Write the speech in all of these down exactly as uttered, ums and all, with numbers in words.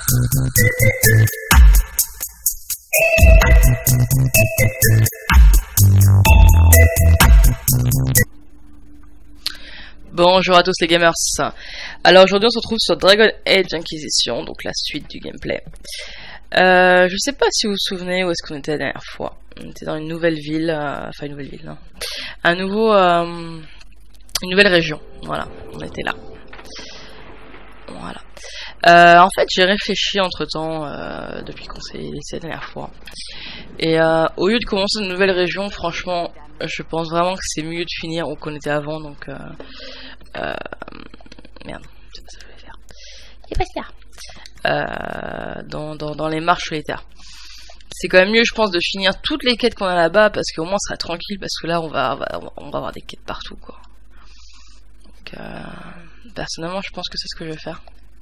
Bonjour à tous les gamers. Alors aujourd'hui on se retrouve sur Dragon Age Inquisition, donc la suite du gameplay. Euh, je sais pas si vous vous souvenez où est-ce qu'on était la dernière fois. On était dans une nouvelle ville, euh, enfin une nouvelle ville, non. Un nouveau, euh, une nouvelle région. Voilà, on était là. Voilà. Euh, en fait j'ai réfléchi entre temps euh, depuis qu'on s'est laissé la dernière fois. Et euh, au lieu de commencer une nouvelle région, franchement, je pense vraiment que c'est mieux de finir où qu'on était avant, donc... Euh, euh, merde, c'est pas ça que je vais faire. Il va se faire. Euh, dans, dans, dans les marches solitaires. C'est quand même mieux, je pense, de finir toutes les quêtes qu'on a là-bas, parce qu'au moins on sera tranquille, parce que là on va, on va, on va avoir des quêtes partout, quoi. Donc, euh, personnellement, je pense que c'est ce que je vais faire.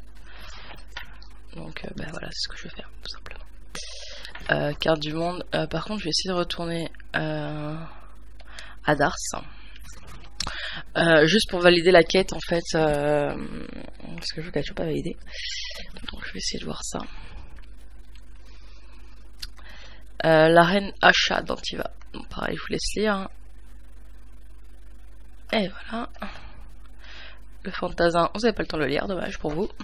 Donc, euh, ben voilà, c'est ce que je vais faire, tout simplement. Euh, carte du monde. Euh, par contre, je vais essayer de retourner euh, à Dars. Euh, juste pour valider la quête, en fait. Euh, parce que je ne l'ai toujours pas validé. Donc, je vais essayer de voir ça. Euh, la reine Asha d'Antiva. Bon, pareil, je vous laisse lire. Et voilà. Le fantasin, vous n'avez pas le temps de le lire, dommage pour vous.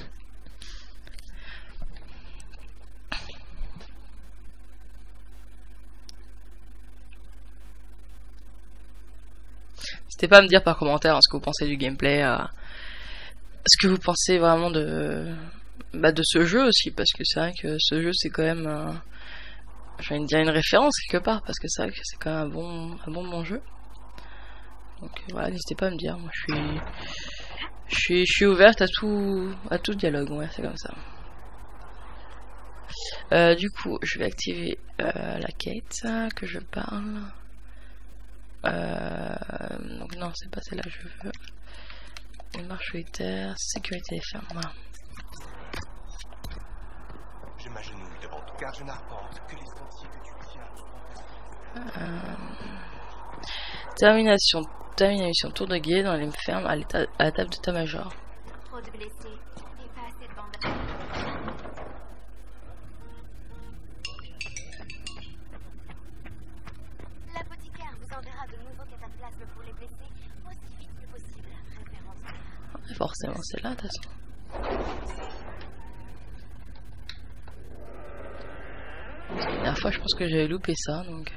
N'hésitez pas à me dire par commentaire hein, ce que vous pensez du gameplay, euh, ce que vous pensez vraiment de, bah, de ce jeu aussi, parce que c'est vrai que ce jeu c'est quand même, euh, je vais dire une référence quelque part, parce que c'est vrai que c'est quand même un bon, un bon bon jeu. Donc euh, voilà, n'hésitez pas à me dire, moi je suis, je suis, je suis ouverte à tout, à tout dialogue, ouais, c'est comme ça. Euh, du coup, je vais activer euh, la quête que je parle. Euh, donc non, c'est pas celle-là que je veux. Les marches solitaires, sécurité ferme. Voilà. Je m'agenouille devant toi, car je n'arpente que les sentiers que tu tiens. Euh, termination, termination, tour de guet dans les fermes à, à la table d'état-major. Trop de blessés et pas assez de bandages. L'apothicaire vous enverra de nouveaux cataplasmes pour les blessés aussi vite que possible. Référence. Forcément, c'est là, de toute façon. La dernière fois, je pense que j'avais loupé ça, donc.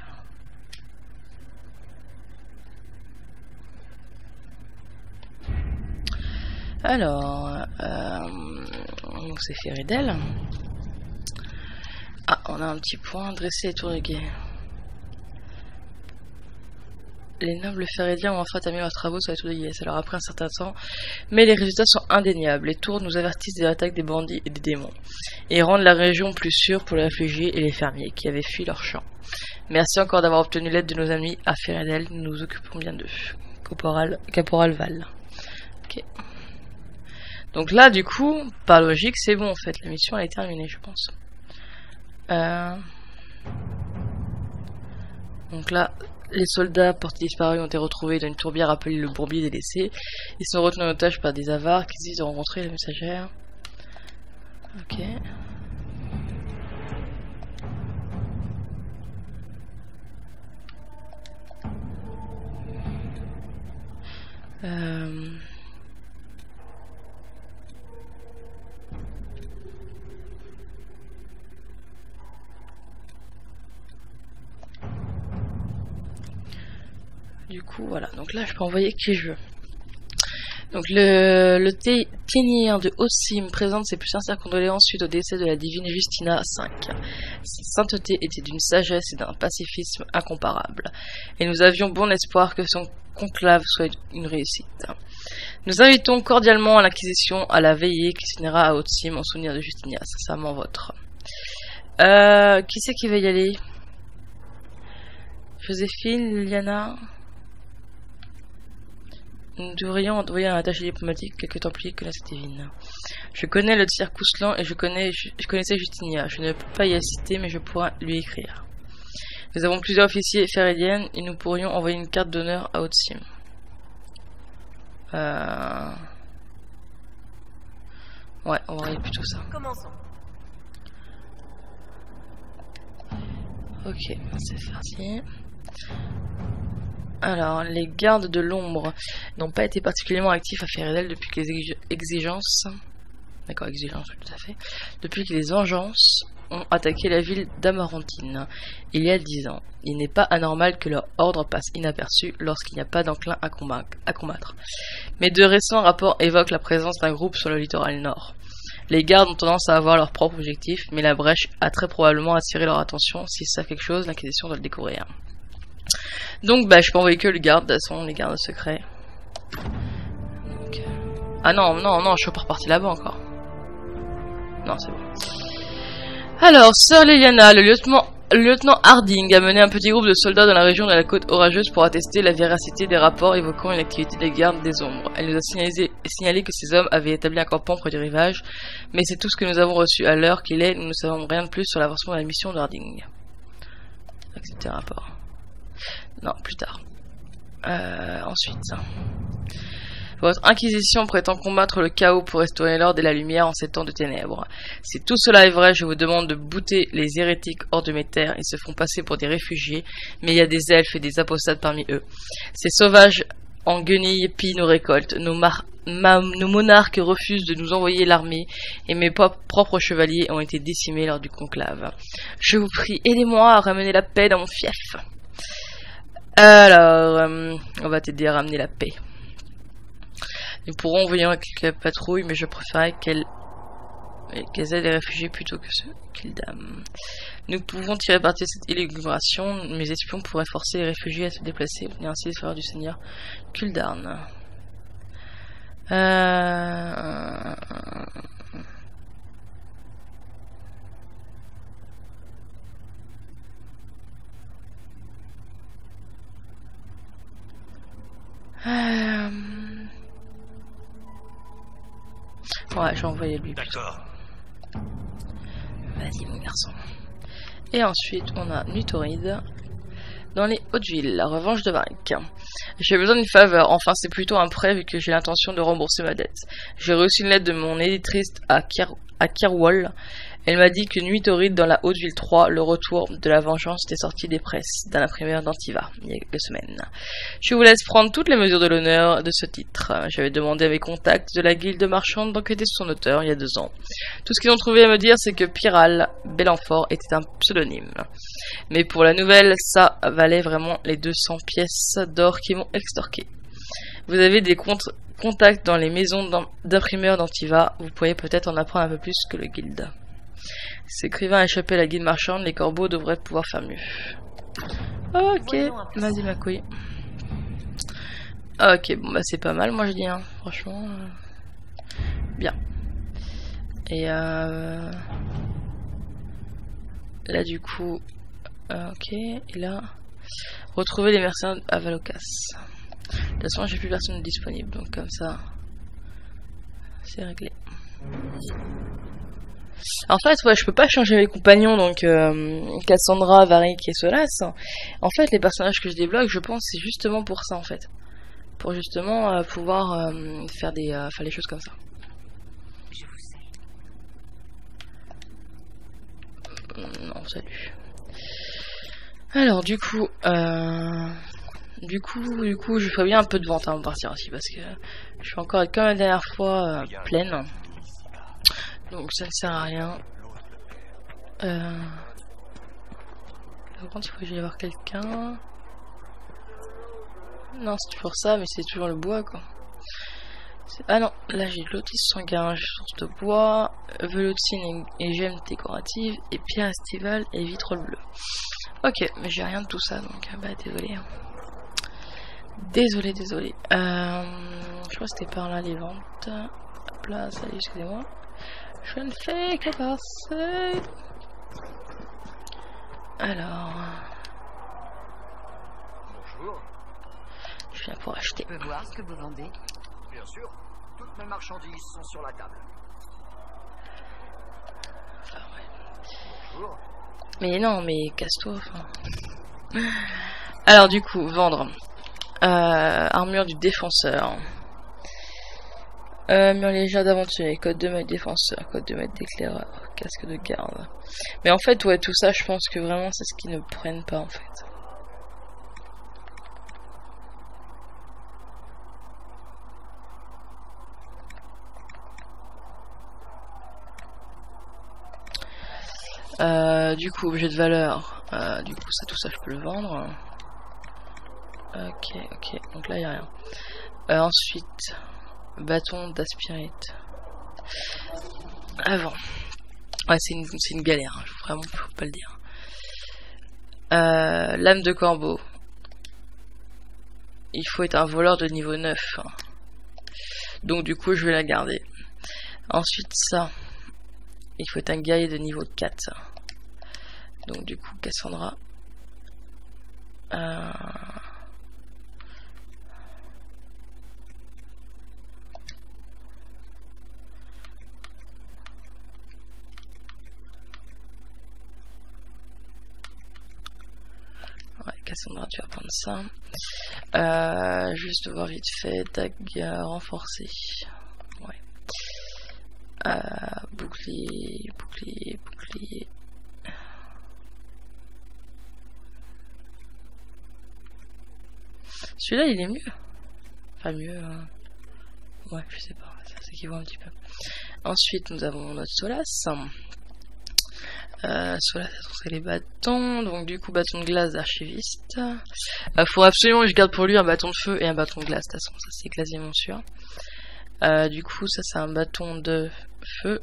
Alors, euh, donc c'est Féridel. Ah, on a un petit point, dresser les tours de guet. Les nobles Féridiens ont enfin terminé leurs travaux sur les tours de guet. Ça leur a pris un certain temps, mais les résultats sont indéniables. Les tours nous avertissent des attaques des bandits et des démons, et rendent la région plus sûre pour les réfugiés et les fermiers qui avaient fui leurs champs. Merci encore d'avoir obtenu l'aide de nos amis à Féridel, nous nous occupons bien d'eux. Caporal, Caporal Val. Ok. Donc là, du coup, par logique, c'est bon en fait. La mission elle est terminée, je pense. Euh... Donc là, les soldats portés disparus ont été retrouvés dans une tourbière appelée le bourbier délaissé. Ils sont retenus en otage par des avares qui disent de rencontrer la messagère. Ok. Euh... Du coup, voilà. Donc là, je peux envoyer qui je veux. Donc le, le Ténir de Ossim présente ses plus sincères condoléances suite au décès de la divine Justina cinq. Sa sainteté était d'une sagesse et d'un pacifisme incomparables. Et nous avions bon espoir que son conclave soit une réussite. Nous invitons cordialement à l'Inquisition à la veillée qui se tiendra à Ossim en souvenir de Justina. Sincèrement vôtre. Euh, qui c'est qui va y aller? Joséphine, Liliana. Nous devrions envoyer un attaché diplomatique, quelques templiers connaissent cette divine. Je connais le Tsir Kouslan et je, connais, je, je connaissais Justinia. Je ne peux pas y assister, mais je pourrais lui écrire. Nous avons plusieurs officiers féridiennes et nous pourrions envoyer une carte d'honneur à Ossim. Euh... Ouais, on va envoyer plutôt ça. Commençons. Ok, c'est parti. Alors, les gardes de l'ombre n'ont pas été particulièrement actifs à Ferredel depuis que les exigences... D'accord, exigences, tout à fait. Depuis que les vengeances ont attaqué la ville d'Amarantine, il y a dix ans. Il n'est pas anormal que leur ordre passe inaperçu lorsqu'il n'y a pas d'enclin à combattre. Mais de récents rapports évoquent la présence d'un groupe sur le littoral nord. Les gardes ont tendance à avoir leur propre objectif, mais la brèche a très probablement attiré leur attention. S'ils savent quelque chose, l'Inquisition doit le découvrir. Donc bah je peux envoyer que les gardes, de toute façon, les gardes secrets. Donc, euh... Ah non, non, non, je suis pas reparti là-bas encore. Non, c'est bon. Alors, Sœur Liliana, le lieutenant, le lieutenant Harding a mené un petit groupe de soldats dans la région de la côte orageuse pour attester la véracité des rapports évoquant une activité des gardes des ombres. Elle nous a signalé, signalé que ces hommes avaient établi un campement près du rivage, mais c'est tout ce que nous avons reçu. À l'heure qu'il est, nous ne savons rien de plus sur l'avancement de la mission de Harding. Accepter un rapport. Non, plus tard. Euh, ensuite... Votre Inquisition prétend combattre le chaos pour restaurer l'ordre et la lumière en ces temps de ténèbres. Si tout cela est vrai, je vous demande de bouter les hérétiques hors de mes terres. Ils se font passer pour des réfugiés, mais il y a des elfes et des apostates parmi eux. Ces sauvages en guenilles pillent nos récoltes. Nos, mar ma nos monarques refusent de nous envoyer l'armée, et mes propres chevaliers ont été décimés lors du conclave. Je vous prie, aidez-moi à ramener la paix dans mon fief. Alors, euh, on va t'aider à ramener la paix. Nous pourrons envoyer quelques patrouilles, mais je préférerais qu'elles qu'elles aident les réfugiés plutôt que ceux qu'ils damnent. Nous pouvons tirer parti de cette illustration. Mes espions pourraient forcer les réfugiés à se déplacer et ainsi les faveurs du seigneur Kuldarn. Euh... Euh... Ouais, j'ai envoyé lui. D'accord. Vas-y, mon garçon. Et ensuite, on a Nutoride dans les Hautes-Villes, la revanche de Varric. J'ai besoin d'une faveur. Enfin, c'est plutôt un prêt vu que j'ai l'intention de rembourser ma dette. J'ai reçu une lettre de mon éditrice à, Kier à Kirwall. Elle m'a dit que Nutoride dans la Haute-Ville trois, le retour de la vengeance était sorti des presses d'un imprimeur d'Antiva il y a quelques semaines. Je vous laisse prendre toutes les mesures de l'honneur de ce titre. J'avais demandé à mes contacts de la guilde marchande d'enquêter sur son auteur il y a deux ans. Tout ce qu'ils ont trouvé à me dire, c'est que Piral Belenfort était un pseudonyme. Mais pour la nouvelle, ça valait vraiment les deux cents pièces d'or qui m'ont extorqué. Vous avez des comptes contacts dans les maisons d'imprimeurs d'Antiva, vous pourriez peut-être en apprendre un peu plus que le guilde. Si l'écrivain a échappé à la guilde marchande, les corbeaux devraient pouvoir faire mieux. Ok, vas-y ma couille. Ok, bon bah c'est pas mal, moi je dis, hein. Franchement. Euh... Bien. Et euh... là du coup... Euh, ok, et là... Retrouver les mercenaires à Valocas. De toute façon j'ai plus personne disponible, donc comme ça... C'est réglé. En fait, ouais, je peux pas changer mes compagnons, donc euh, Cassandra, Varric et Solas. En fait, les personnages que je débloque, je pense, c'est justement pour ça, en fait. Pour justement euh, pouvoir euh, faire des euh, faire les choses comme ça. Je vous sais. Non, salut. Alors, du coup, euh, du coup, du coup, je ferais bien un peu de vente avant de partir aussi, parce que je vais encore être comme la dernière fois euh, pleine. Donc ça ne sert à rien. Euh... Par contre, il faut que j'aille voir quelqu'un. Non, c'est toujours ça, mais c'est toujours le bois, quoi. Ah non, là j'ai de l'otis sanguin, j'ai source de bois, velotine et, et gemmes décoratives, et pierre estivale et vitrole bleue. Ok, mais j'ai rien de tout ça, donc bah désolé. Désolé, désolé. Euh... Je crois que c'était par là les ventes. Hop là, salut, excusez-moi. Je ne fais que passer. Alors. Bonjour. Je viens pour acheter. Je peux voir ce que vous vendez? Bien sûr. Toutes mes marchandises sont sur la table. Enfin, ouais. Bonjour. Mais non, mais casse-toi. Enfin. Alors du coup, vendre. Euh, armure du défenseur. Euh, mur légère d'aventurier, code de maître défenseur, code de maître d'éclaireur, casque de garde. Mais en fait, ouais, tout ça, je pense que vraiment, c'est ce qu'ils ne prennent pas, en fait. Euh, du coup, objet de valeur. Euh, du coup, ça, tout ça, je peux le vendre. Ok, ok. Donc là, il n'y a rien. Euh, ensuite, bâton d'aspirite. Avant. Ouais, c'est une, c'est une galère. Hein. Vraiment, faut pas le dire. Euh, lame de corbeau. Il faut être un voleur de niveau neuf. Hein. Donc, du coup, je vais la garder. Ensuite, ça. Il faut être un guerrier de niveau quatre. Donc du coup Cassandra. Euh... Ouais, Cassandra, tu vas prendre ça. Euh, juste voir vite fait, dague renforcée. Ouais. Euh, bouclier, bouclier, bouclier. Celui-là, il est mieux. Enfin, mieux. Hein. Ouais, je sais pas. Ça s'équivaut un petit peu. Ensuite, nous avons notre Solas. Euh, Solas, c'est les bâtons. Donc, du coup, bâton de glace d'archiviste. Il euh, faut absolument que je garde pour lui un bâton de feu et un bâton de glace. De toute façon, ça c'est quasiment sûr. Euh, du coup, ça c'est un bâton de feu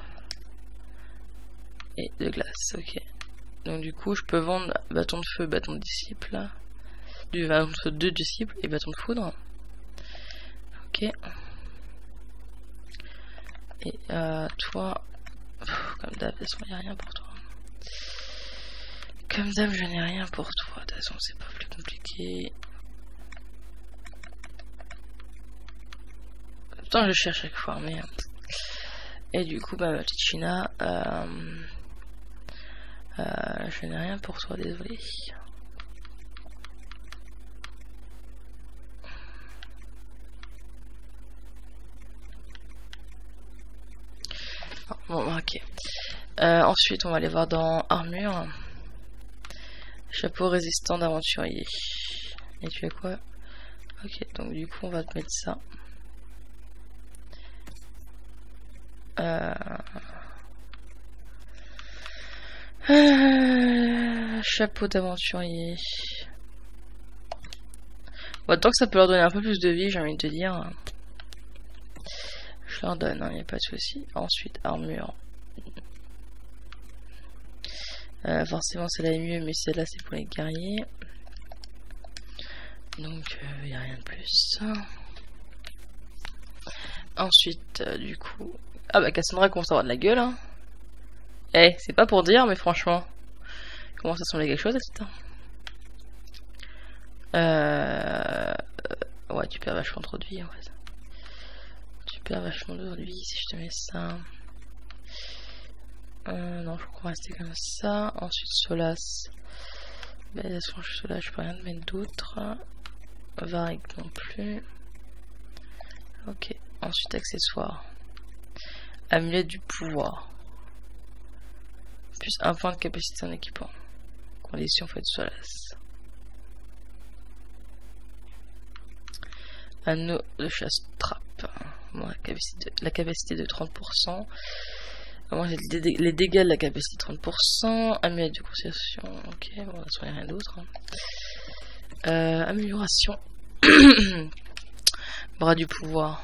et de glace. Ok. Donc, du coup, je peux vendre bâton de feu, bâton de disciple. Du bâton de feu, deux disciples et bâton de foudre. Ok. Et euh, toi, pff, comme d'hab, de toute façon, il n'y a rien pour toi. Comme d'hab, je n'ai rien pour toi. De toute façon, c'est pas plus compliqué. Pourtant, je cherche chaque fois, mais. Et du coup, bah, ma petite China, euh... Euh, je n'ai rien pour toi, désolé. Bon, ok. Euh, ensuite, on va aller voir dans armure. Chapeau résistant d'aventurier. Et tu as quoi? Ok, donc du coup, on va te mettre ça. Euh... Euh... Chapeau d'aventurier. Bon, tant que ça peut leur donner un peu plus de vie, j'ai envie de te dire. Je leur donne, il hein, n'y a pas de souci. Ensuite, armure. Euh, forcément, celle-là est mieux, mais celle-là, c'est pour les guerriers. Donc, il euh, n'y a rien de plus. Ensuite, euh, du coup... Ah bah, Cassandra commence à avoir de la gueule. Hein. Eh, c'est pas pour dire, mais franchement... Comment ça semblait quelque chose, et cetera. Euh... Ouais, tu perds vachement trop de vie, en fait. Tu perds vachement de vie si je te mets ça. Euh, non, je crois qu'on va rester comme ça. Ensuite, Solas. Ben, de toute façon, je suis là, je peux rien te mettre d'autre. Varric non plus. Ok. Ensuite, accessoires. Amulette du pouvoir. Plus un point de capacité en équipement. Condition, faut être Solas. Anneau de chasse trappe. Bon, la, capacité de, la capacité de trente pour cent. Moi j'ai les, dé les dégâts de la capacité trente pour cent. Amulette de concentration. Ok, bon, de toute façon, il n'y a rien d'autre. Hein. Euh, amélioration. Bras du pouvoir.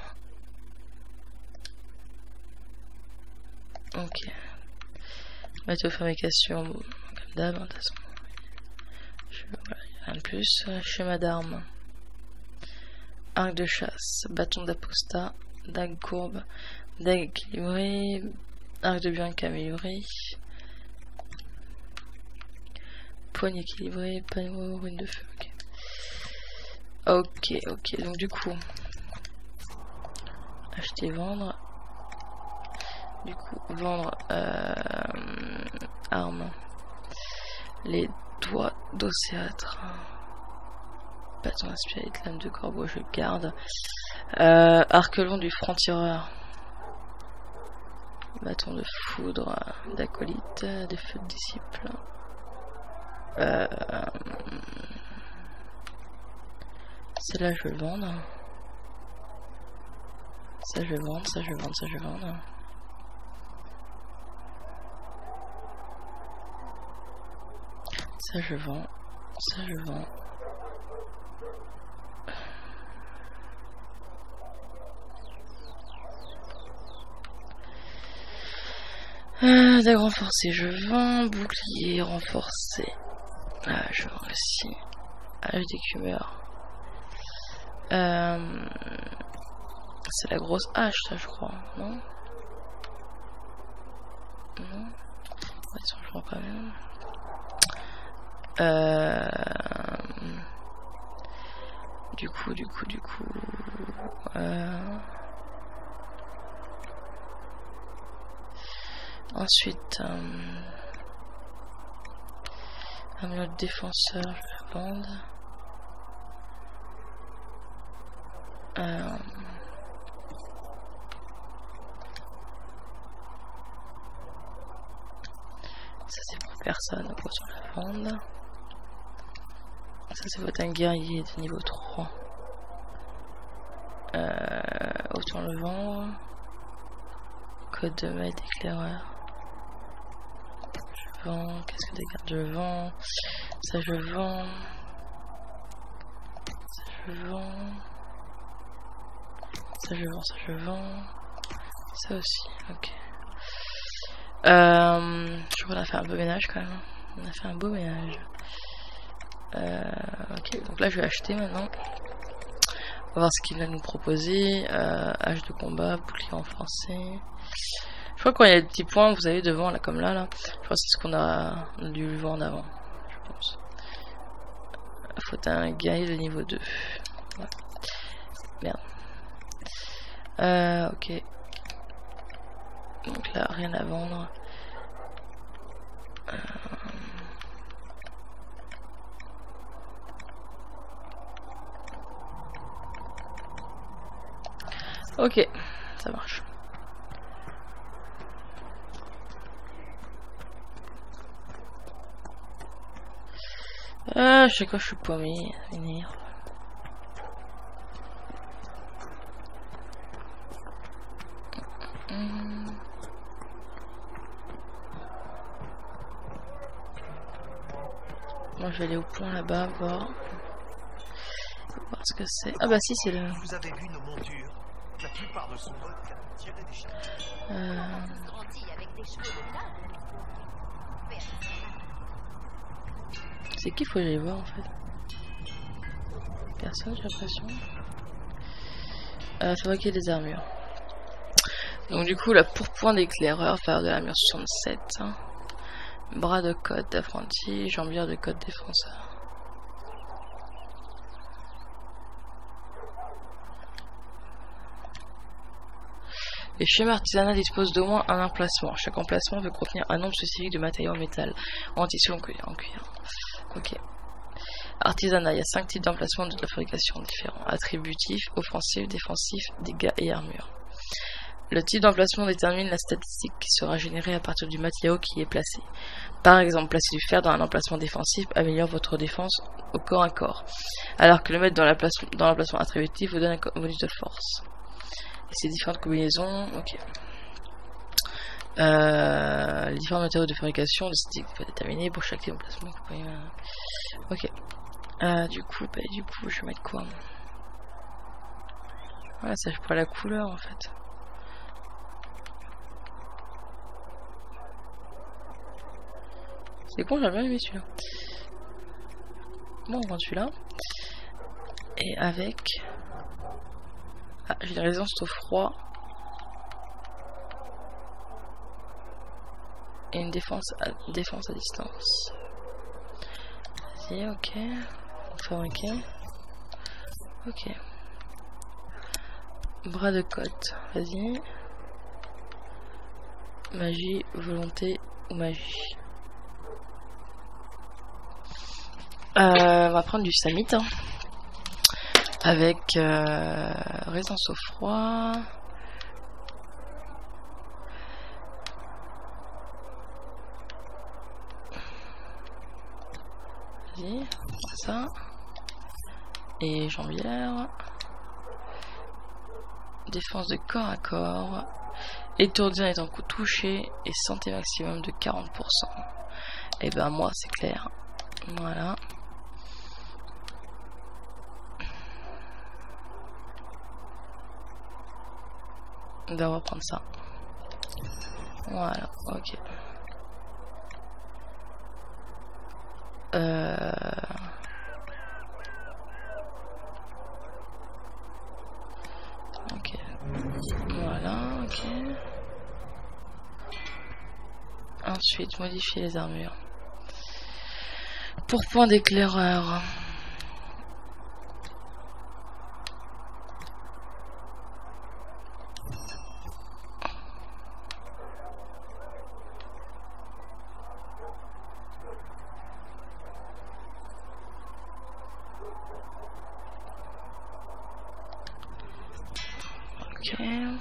Ok. Méthode de fabrication. Bon, comme d'hab, de toute façon. Je, voilà, rien de plus. Schéma d'armes. Arc de chasse, bâton d'apostat, dague courbe, dague équilibrée, arc de Bianca amélioré, poigne équilibrée, panneau, ruine de feu. Ok, ok, ok. Donc du coup, acheter, vendre. Du coup, vendre euh, armes, les doigts d'océâtre. Bâton aspirite, lame de corbeau, je garde. Euh, arc long du franc-tireur. Bâton de foudre d'acolyte, des feux de disciples. Euh, Celle-là je vais le vendre. Ça je vais vendre, ça je vais vendre, ça je vais vendre. Ça je vends, ça je vends. Euh, dague renforcée, je vends. Bouclier renforcé. Ah, je vends aussi. Hache d'écumeur. Euh, C'est la grosse hache, ça, je crois, non? Non? Ouais, ça, je vends quand même. Euh... Du coup, du coup, du coup... Euh... Ensuite, euh... un autre défenseur, je vais la vendre. Euh... Ça c'est pour personne, donc autant la vendre. Ça c'est votre un guerrier de niveau trois. Euh... Autant le vendre. Code de maître éclaireur. Je vends. Qu'est-ce que des gardes je vends? Ça je vends. Ça je vends. Ça je vends, ça je vends. Ça aussi, ok. Euh, je crois qu'on a fait un beau ménage quand même. On a fait un beau ménage. Euh, ok, donc là je vais acheter maintenant. On va voir ce qu'il va nous proposer. Euh, hache de combat, bouclier renforcé. Je crois que quand il y a des petits points, vous avez devant là, comme là, là. Je crois que c'est ce qu'on a, on a dû le voir en avant. Je pense. Faut un guerrier de niveau deux. Ouais. Merde. Euh, ok. Donc là, rien à vendre. Euh... Ok, ça marche. Ah, je sais quoi, je suis paumé. Venir. Hum. Moi, je vais aller au point là-bas voir. Voir ce que c'est. Ah bah si, c'est le. Vous avez vu nos montures? La plupart ne sont pas qu'à tirer des chiens. Euh... C'est qui faut aller voir en fait? Personne, j'ai l'impression. Euh, fabriquer des armures. Donc du coup, la pourpoint d'éclaireur, faire de l'armure soixante-sept. Hein. Bras de code d'apprenti, jambière de code défenseur. Les schémas artisanaux disposent d'au moins un emplacement. Chaque emplacement peut contenir un nombre spécifique de matériaux en métal, en tissu, en cuir. En cuir. Ok. Artisanat, il y a cinq types d'emplacements de la fabrication différents. Attributifs, offensifs, défensifs, dégâts et armure. Le type d'emplacement détermine la statistique qui sera générée à partir du matériau qui y est placé. Par exemple, placer du fer dans un emplacement défensif améliore votre défense au corps à corps, alors que le mettre dans l'emplacement attributif vous donne un bonus de force. Et ces différentes combinaisons, ok. Euh, les différents matériaux de fabrication, le statistique peut être déterminé pour chaque type d'emplacement. Ok. Euh, du coup, bah, du coup, je vais mettre quoi? Voilà, ça je prends la couleur en fait. C'est con, j'aurais bien aimé celui-là. Bon, on prend celui-là. Et avec... Ah, j'ai la résistance au froid. Et une défense à, défense à distance. Vas-y, ok. On va fabriquer. Ok. Bras de côte. Vas-y. Magie, volonté ou magie. Euh, on va prendre du samite. Hein. avec euh, résistance au froid. Vas-y, ça. Et jambière. Défense de corps à corps. Étourdi en étant touché et santé maximum de quarante pour cent. Et ben moi c'est clair. Voilà. On va reprendre ça. Voilà, ok. Euh... Ok. Voilà, ok. Ensuite, modifier les armures. Pour point d'éclaireur. Ok.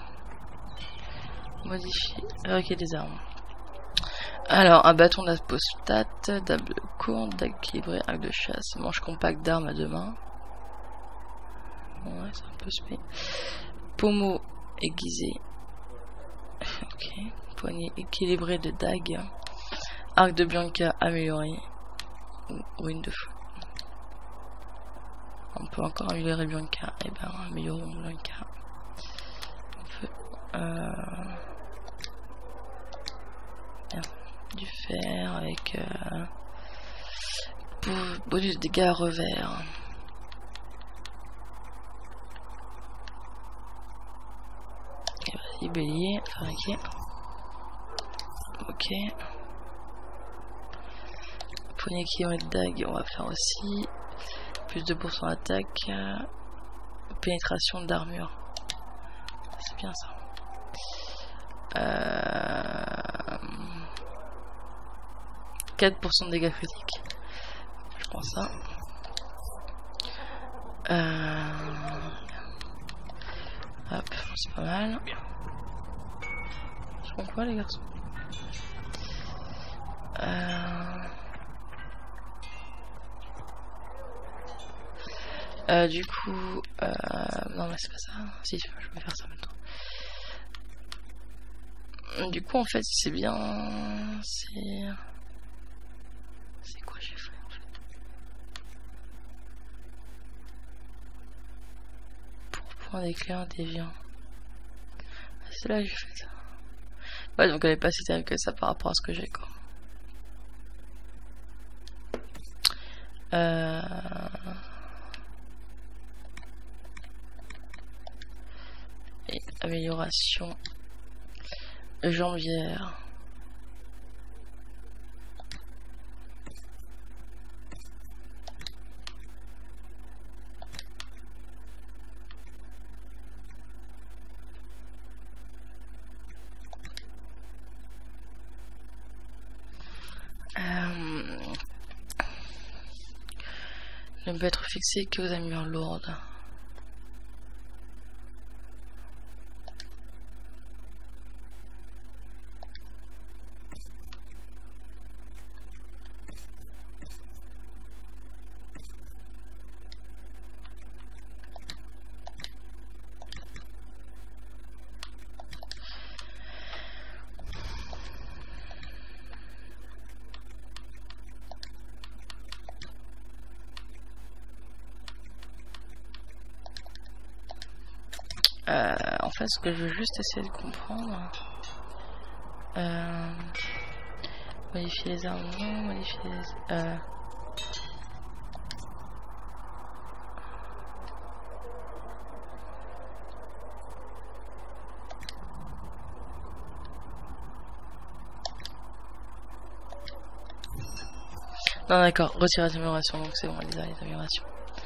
Modifier. Fabriquer des armes. Alors, un bâton d'apostate, double courte, dague équilibrée, arc de chasse, manche compacte d'armes à deux mains. Ouais, c'est un peu spé. Pommeau aiguisé. Ok. Poignée équilibrée de dague. Arc de Bianca amélioré. Ruine de feu. On peut encore améliorer Bianca. Et eh ben, améliorons Bianca. On peut. Euh... Bien. Du fer avec euh, bonus dégâts à revers. Et vas-y, bélier, fabriqué. Ok. Poignée kilomètre de dague, on va faire aussi. Plus de pour cent attaque. Pénétration d'armure. C'est bien ça. Euh... quatre pour cent de dégâts critiques. Je prends ça. Euh... Hop, c'est pas mal. Je prends quoi les garçons? euh... Euh, du coup, euh... non mais c'est pas ça. Si, je vais faire ça maintenant. Du coup, en fait, c'est bien. C'est. C'est quoi j'ai fait en fait? Pour point d'éclair déviant. C'est là que j'ai fait ça. Ouais, donc elle est pas si terrible que ça par rapport à ce que j'ai quoi. Euh... Et amélioration. Jambière. Euh... Ne peut être fixé que aux armures lourdes. Euh, en fait, ce que je veux juste essayer de comprendre, euh, modifier les armes, non, modifier les, euh, non d'accord, retirer les améliorations, donc c'est bon, les améliorations.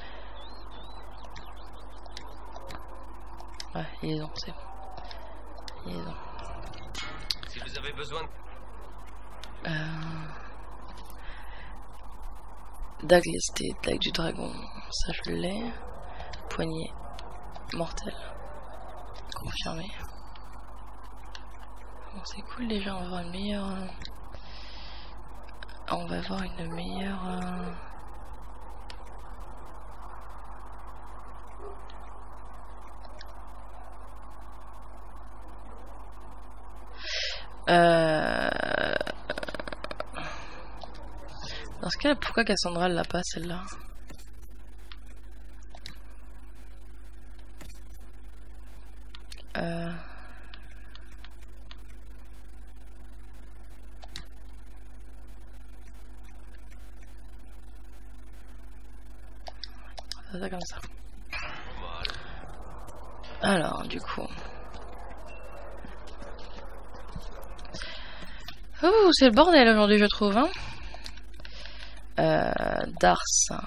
Ouais, liaison, c'est bon. Liaison. Si vous avez besoin de... Euh... Dague lestée, dague du dragon, ça je l'ai. poignée mortelle. Confirmé. Bon, c'est cool déjà, on va avoir une meilleure... Euh... On va avoir une meilleure... Euh... Euh... Dans ce cas, pourquoi Cassandra l'a pas celle-là? Euh... Ça comme ça. Alors, du coup. Oh, c'est le bordel aujourd'hui, je trouve. Hein euh, Dars.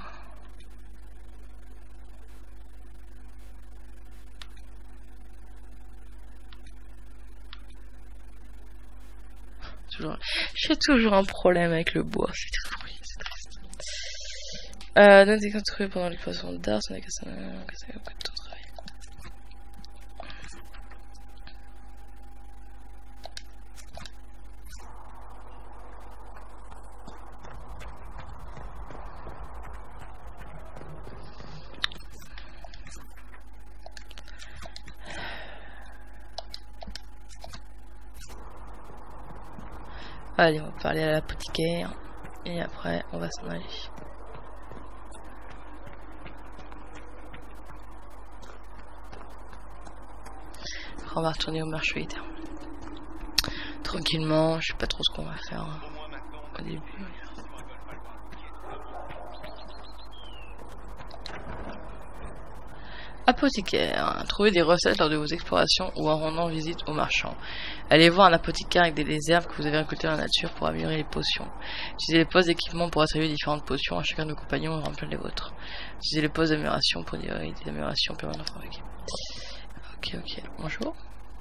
Toujours... J'ai toujours un problème avec le bois, c'est très bruit, c'est triste. Euh, donc, c'est construit pendant l'exploitation de Dars, on a cassé un peu de temps de travail. Allez, on va parler à l'apothicaire et après on va s'en aller. Après, on va retourner au marché tranquillement. Je sais pas trop ce qu'on va faire hein, au début. Apothicaire. Trouvez des recettes lors de vos explorations ou en rendant visite aux marchands. Allez voir un apothicaire avec des herbes que vous avez récoltées dans la nature pour améliorer les potions. Utilisez les postes d'équipement pour attribuer différentes potions à chacun de nos compagnons et remplir les vôtres. Utilisez les postes d'amélioration pour dire des améliorations permanentes. Ok, ok. Bonjour.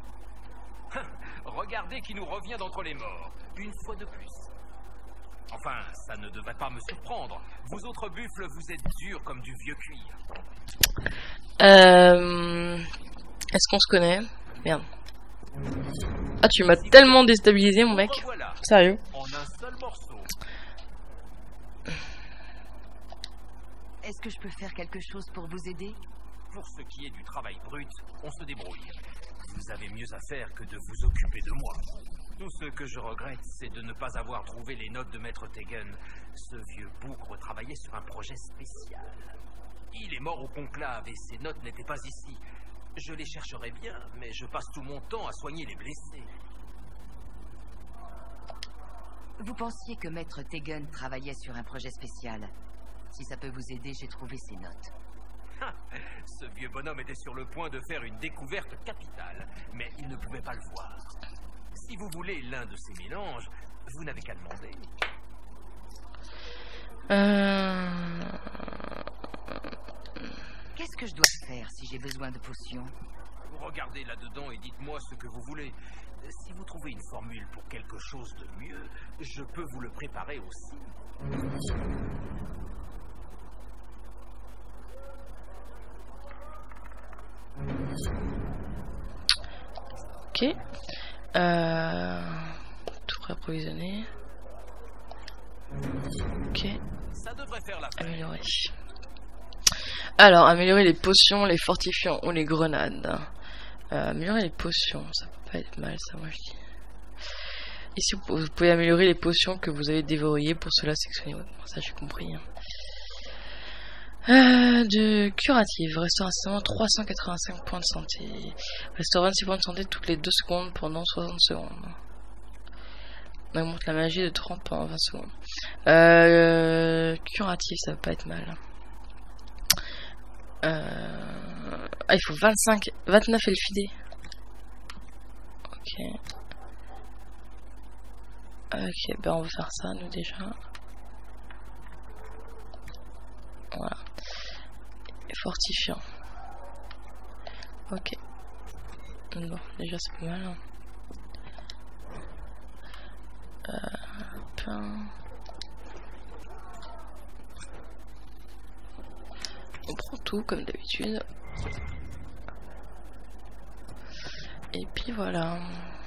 Regardez qui nous revient d'entre les morts. Une fois de plus. Enfin, ça ne devrait pas me surprendre. Vous autres buffles, vous êtes durs comme du vieux cuir. Euh... Est-ce qu'on se connaît? Merde. Ah, tu m'as tellement déstabilisé, mon mec. Sérieux? En un seul morceau. Est-ce que je peux faire quelque chose pour vous aider? Pour ce qui est du travail brut, on se débrouille. Vous avez mieux à faire que de vous occuper de moi. Tout ce que je regrette, c'est de ne pas avoir trouvé les notes de Maître Tegan. Ce vieux bougre travaillait sur un projet spécial. Il est mort au conclave et ses notes n'étaient pas ici. Je les chercherai bien, mais je passe tout mon temps à soigner les blessés. Vous pensiez que Maître Tegan travaillait sur un projet spécial. Si ça peut vous aider, j'ai trouvé ses notes. Ce vieux bonhomme était sur le point de faire une découverte capitale, mais il ne pouvait pas le voir. Si vous voulez l'un de ces mélanges, vous n'avez qu'à demander. Euh... Qu'est-ce que je dois faire si j'ai besoin de potions? Vous regardez là-dedans et dites-moi ce que vous voulez. Si vous trouvez une formule pour quelque chose de mieux, je peux vous le préparer aussi. Ok. Euh... Tout prêt approvisionné. Ok. Ça devrait faire la Améliorer. Alors, améliorer les potions, les fortifiants ou les grenades. Euh, améliorer les potions, ça peut pas être mal, ça, moi je dis. Ici, vous pouvez améliorer les potions que vous avez dévorées. Pour cela, sélectionnez. Ça, j'ai compris. Hein. Euh, de curative, restaure instamment trois cent quatre-vingt-cinq points de santé. Restaure vingt-six points de santé toutes les deux secondes pendant soixante secondes. On augmente la magie de trente pendant vingt secondes. Euh, curative, ça va pas être mal. Euh, ah, il faut vingt-cinq, vingt-neuf elfidés. Ok. Ok, ben on va faire ça, nous, déjà. Voilà. Fortifiant. Ok. Bon, déjà c'est pas mal. Hein. Euh, plein. On prend tout comme d'habitude. Et puis voilà.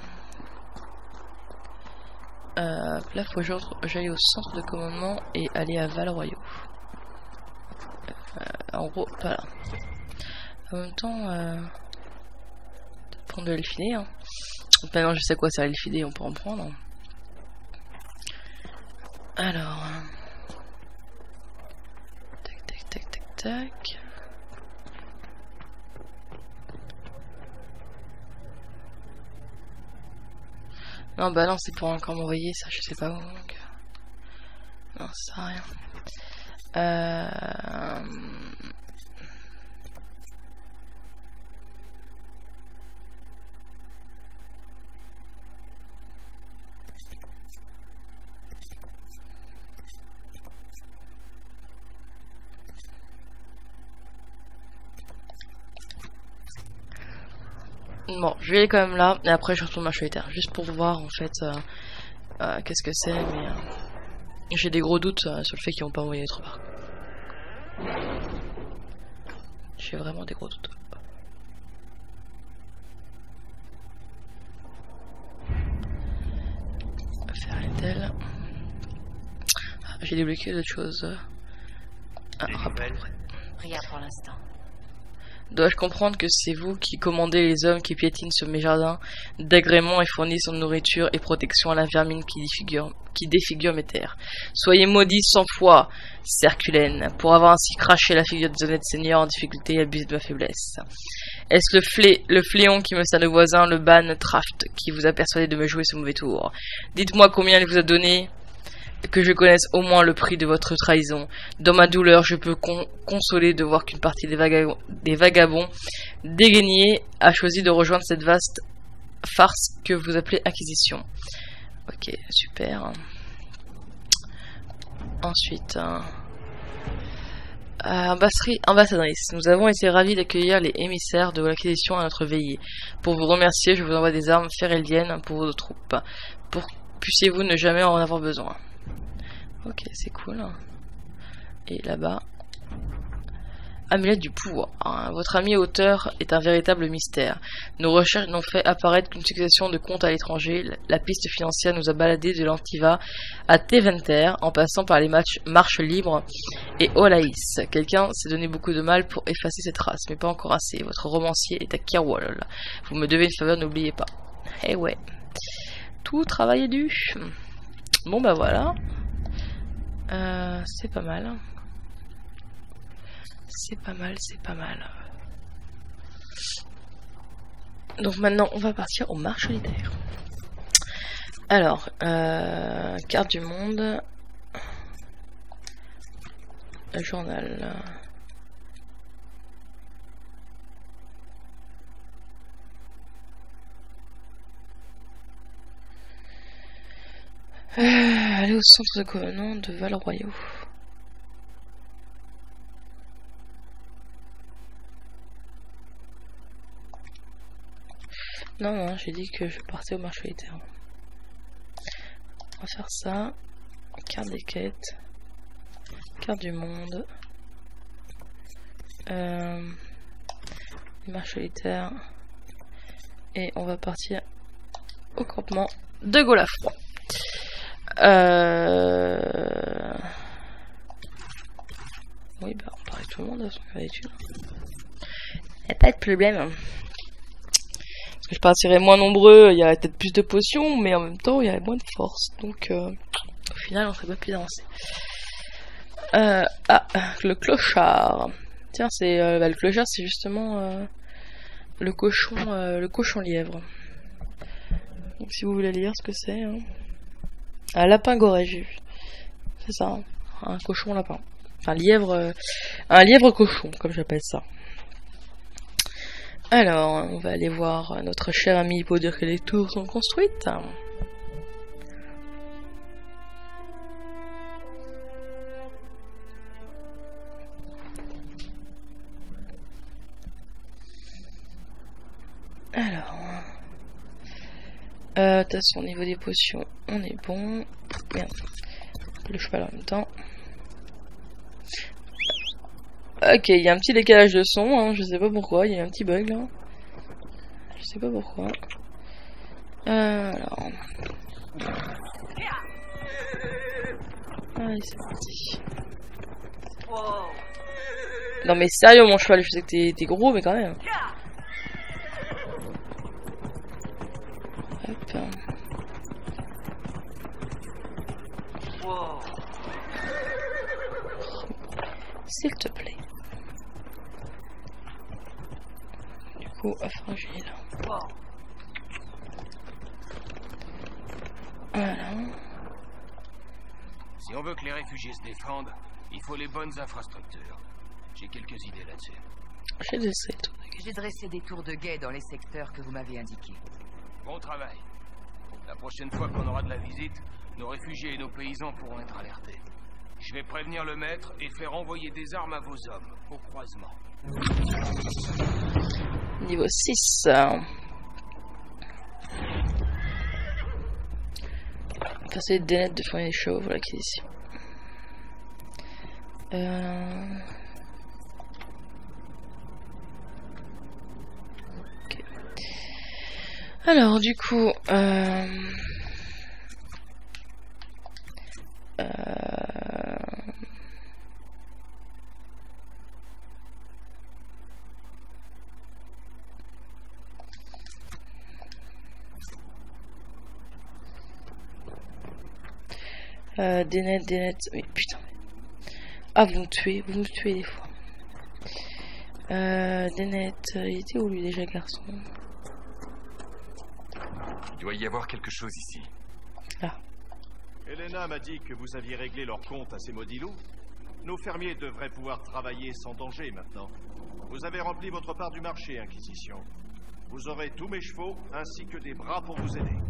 Euh, là, faut que j'aille au centre de commandement et aller à Val-Royaux. Euh, en gros, voilà. En même temps, euh, prendre de l'elfidé. Hein. Maintenant, je sais quoi ça l'elfidé, on peut en prendre. Alors, tac, tac, tac, tac, tac. Non, bah non, c'est pour encore m'envoyer ça, je sais pas où. Donc... Non, ça sert à rien. Euh... Bon, je vais aller quand même là, et après je retourne ma solitaire, juste pour voir en fait euh, euh, qu'est-ce que c'est, mais euh, j'ai des gros doutes euh, sur le fait qu'ils vont pas envoyer les troupes. J'ai vraiment des gros doutes. On va faire les tels. Ah, j'ai débloqué d'autres choses. Ah, rapport. Rien pour l'instant. Dois-je comprendre que c'est vous qui commandez les hommes qui piétinent sur mes jardins d'agréments et fournissent en nourriture et protection à la vermine qui défigure, qui défigure mes terres? Soyez maudits cent fois, Serculène, pour avoir ainsi craché la figure des honnêtes seigneurs en difficulté et abusé de ma faiblesse. Est-ce le, flé, le fléon qui me sert de voisin, le ban Traft, qui vous a persuadé de me jouer ce mauvais tour? Dites-moi combien il vous a donné, que je connaisse au moins le prix de votre trahison. Dans ma douleur, je peux con consoler de voir qu'une partie des, vaga des vagabonds dégainés a choisi de rejoindre cette vaste farce que vous appelez acquisition. Ok, super. Ensuite, euh, ambassadrice, nous avons été ravis d'accueillir les émissaires de l'acquisition à notre veillée. Pour vous remercier, je vous envoie des armes féreldiennes pour vos troupes. Pour puissiez-vous ne jamais en avoir besoin. Ok, c'est cool. Et là-bas, amulette du pouvoir. Hein. Votre ami auteur est un véritable mystère. Nos recherches n'ont fait apparaître qu'une succession de comptes à l'étranger. La piste financière nous a baladé de l'Antiva à Teventer, en passant par les matchs Marche Libre et Olaïs. Quelqu'un s'est donné beaucoup de mal pour effacer ces traces, mais pas encore assez. Votre romancier est à Kirwall. Vous me devez une faveur, n'oubliez pas. Eh ouais. Tout travail est dû. Bon bah voilà. Euh, c'est pas mal. C'est pas mal, c'est pas mal. Donc maintenant, on va partir au marche solitaire. Alors, euh, carte du monde. Journal. Euh, aller au centre de commandement de Val-Royaux. Non, non, j'ai dit que je partais au marché solitaire. On va faire ça. Carte des quêtes. Carte du monde. Euh, marché solitaire. Et on va partir au campement de Golafroy. Euh... Oui, bah on parlait tout le monde à son habitude. Y'a pas de problème. Parce que je partirais moins nombreux, il y aurait peut-être plus de potions, mais en même temps il y aurait moins de force. Donc euh, au final on serait pas plus avancé. Euh, ah, le clochard. Tiens, c'est euh, bah, le clochard, c'est justement euh, le cochon, euh, le cochon lièvre. Donc si vous voulez lire ce que c'est. Hein. Un lapin goré, j'ai vu. C'est ça, hein. Un cochon lapin. Un lièvre, euh, un lièvre cochon, comme j'appelle ça. Alors, on va aller voir notre cher ami pour dire que les tours sont construites. Alors, euh, de toute façon, au niveau des potions, on est bon. Merde, le cheval en même temps. Ok, il y a un petit décalage de son, hein, je sais pas pourquoi, il y a un petit bug là. Je sais pas pourquoi. Euh, alors... Allez, c'est parti. Non mais sérieux mon cheval, je sais que t'es gros mais quand même. Hop. S'il te plaît. Du coup, fragile. Voilà. Si on veut que les réfugiés se défendent, il faut les bonnes infrastructures. J'ai quelques idées là-dessus. J'ai dressé tout. J'ai dressé des tours de guet dans les secteurs que vous m'avez indiqués. Bon travail. La prochaine fois qu'on aura de la visite, nos réfugiés et nos paysans pourront être alertés. Je vais prévenir le maître et faire envoyer des armes à vos hommes, au croisement. Niveau six. Passer des denettes de foyer chaud, voilà qui est ici. Euh... Okay. Alors du coup, euh... Euh... Euh, des nets, des nets. Oui, putain. Ah, vous me tuez, vous me tuez des fois. Euh, des nets. Il était où lui déjà, garçon? Il doit y avoir quelque chose ici. Là. Elena m'a dit que vous aviez réglé leur compte à ces maudits loups. Nos fermiers devraient pouvoir travailler sans danger maintenant. Vous avez rempli votre part du marché, Inquisition. Vous aurez tous mes chevaux ainsi que des bras pour vous aider.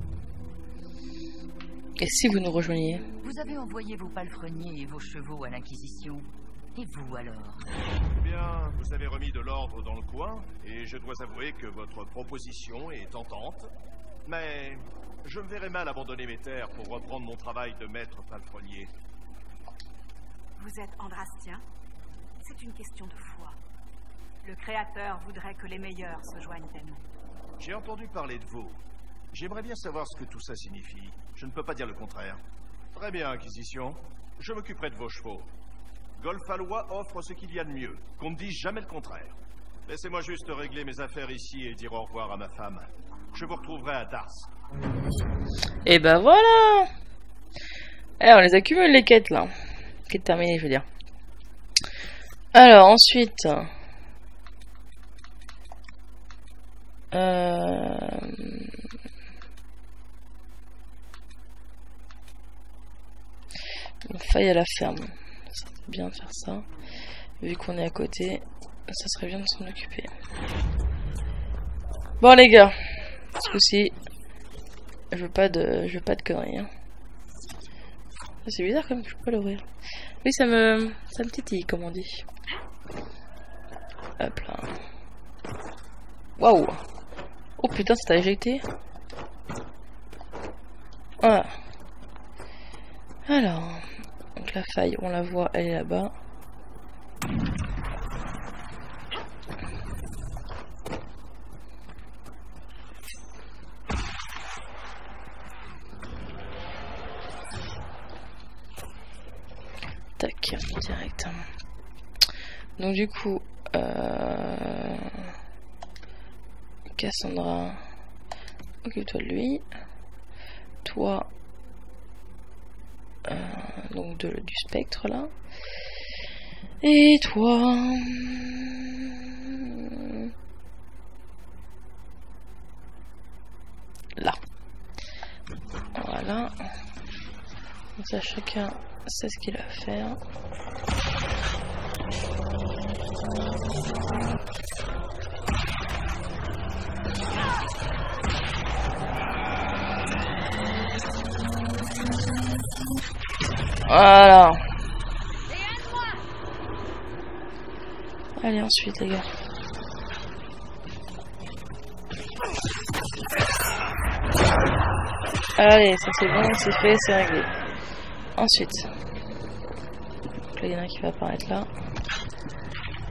Et si vous nous rejoigniez? Vous avez envoyé vos palefreniers et vos chevaux à l'Inquisition. Et vous alors? Eh bien, vous avez remis de l'ordre dans le coin, et je dois avouer que votre proposition est tentante. Mais je me verrais mal abandonner mes terres pour reprendre mon travail de maître palefrenier. Vous êtes Andrastien? C'est une question de foi. Le Créateur voudrait que les meilleurs se joignent à nous. J'ai entendu parler de vous. J'aimerais bien savoir ce que tout ça signifie. Je ne peux pas dire le contraire. Très bien, Inquisition. Je m'occuperai de vos chevaux. Golfalois offre ce qu'il y a de mieux. Qu'on ne dise jamais le contraire. Laissez-moi juste régler mes affaires ici et dire au revoir à ma femme. Je vous retrouverai à Dars. Et ben voilà. Eh, on les accumule les quêtes là. Quête terminée, je veux dire. Alors ensuite... Euh... Faille à la ferme. Ça serait bien de faire ça. Vu qu'on est à côté, ça serait bien de s'en occuper. Bon les gars, ce coup-ci, je veux pas de, je veux pas de conneries. Hein. C'est bizarre quand même que je peux pas l'ouvrir. Oui, ça me, ça me titille, comme on dit. Hop là. Waouh. Oh putain, ça t'a éjecté. Voilà. Alors, donc la faille, on la voit, elle est là-bas. Tac, direct. Donc du coup, euh... Cassandra, occupe-toi de lui. Toi, euh, donc de, du spectre là. Et toi, là. Voilà. Comme ça, chacun sait ce qu'il a à faire. Voilà. Allez, ensuite, les gars. Allez, ça c'est bon, c'est fait, c'est réglé. Ensuite. Donc là, il y en a un qui va apparaître là.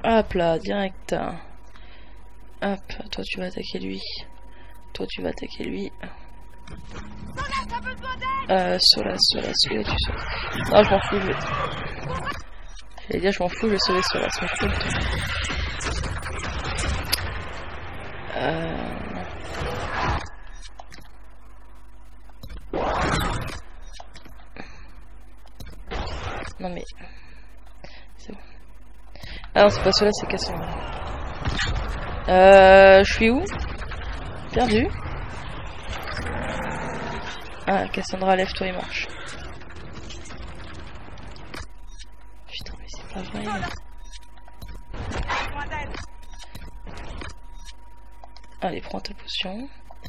Hop là, direct. Hop, toi tu vas attaquer lui. Toi tu vas attaquer lui. Euh, Solas, Solas, où es-tu Solas? Non, je m'en fous, je vais... J'allais dire, je m'en fous, je vais sauver Solas, mais je peux le temps. Euh... Non mais... C'est bon. Ah non, c'est pas Solas, c'est Cassandra. Euh... Je suis où? Perdu. Ah, Cassandra, lève-toi et marche. Putain, mais c'est pas vrai. Allez, prends ta potion.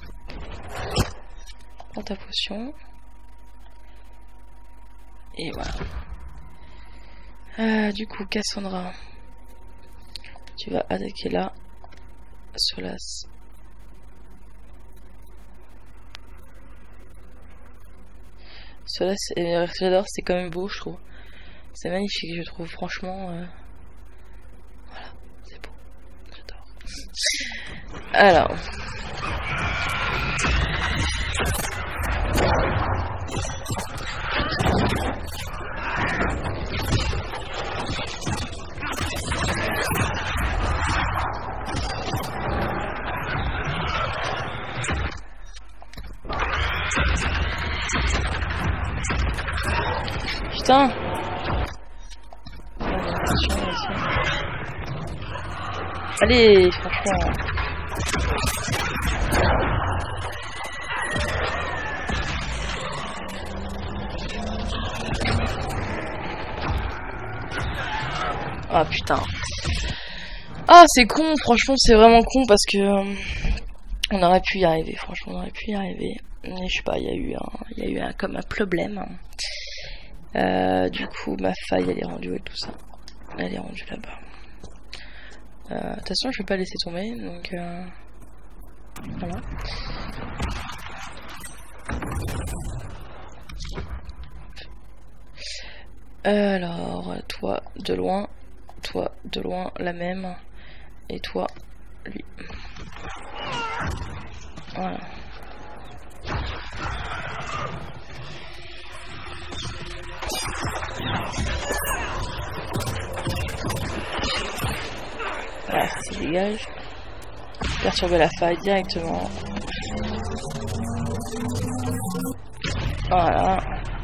Prends ta potion. Et voilà. Euh, du coup, Cassandra. Tu vas attaquer là. Solas. Cela, j'adore, c'est quand même beau, je trouve. C'est magnifique, je trouve, franchement. Euh... Voilà, c'est beau. J'adore. Alors. Putain. Allez, franchement. Ah putain. Ah c'est con, franchement c'est vraiment con parce que euh, on aurait pu y arriver, franchement on aurait pu y arriver. Mais je sais pas, il y a eu un, il y a eu un, comme un problème. Euh, du coup, ma faille, elle est rendue et tout ça. Elle est rendue là-bas. Euh, de toute façon, je vais pas laisser tomber, donc euh, voilà. Alors, toi de loin, toi de loin, la même, et toi, lui. Voilà. Voilà, ça dégage. Perturber la faille directement. Voilà.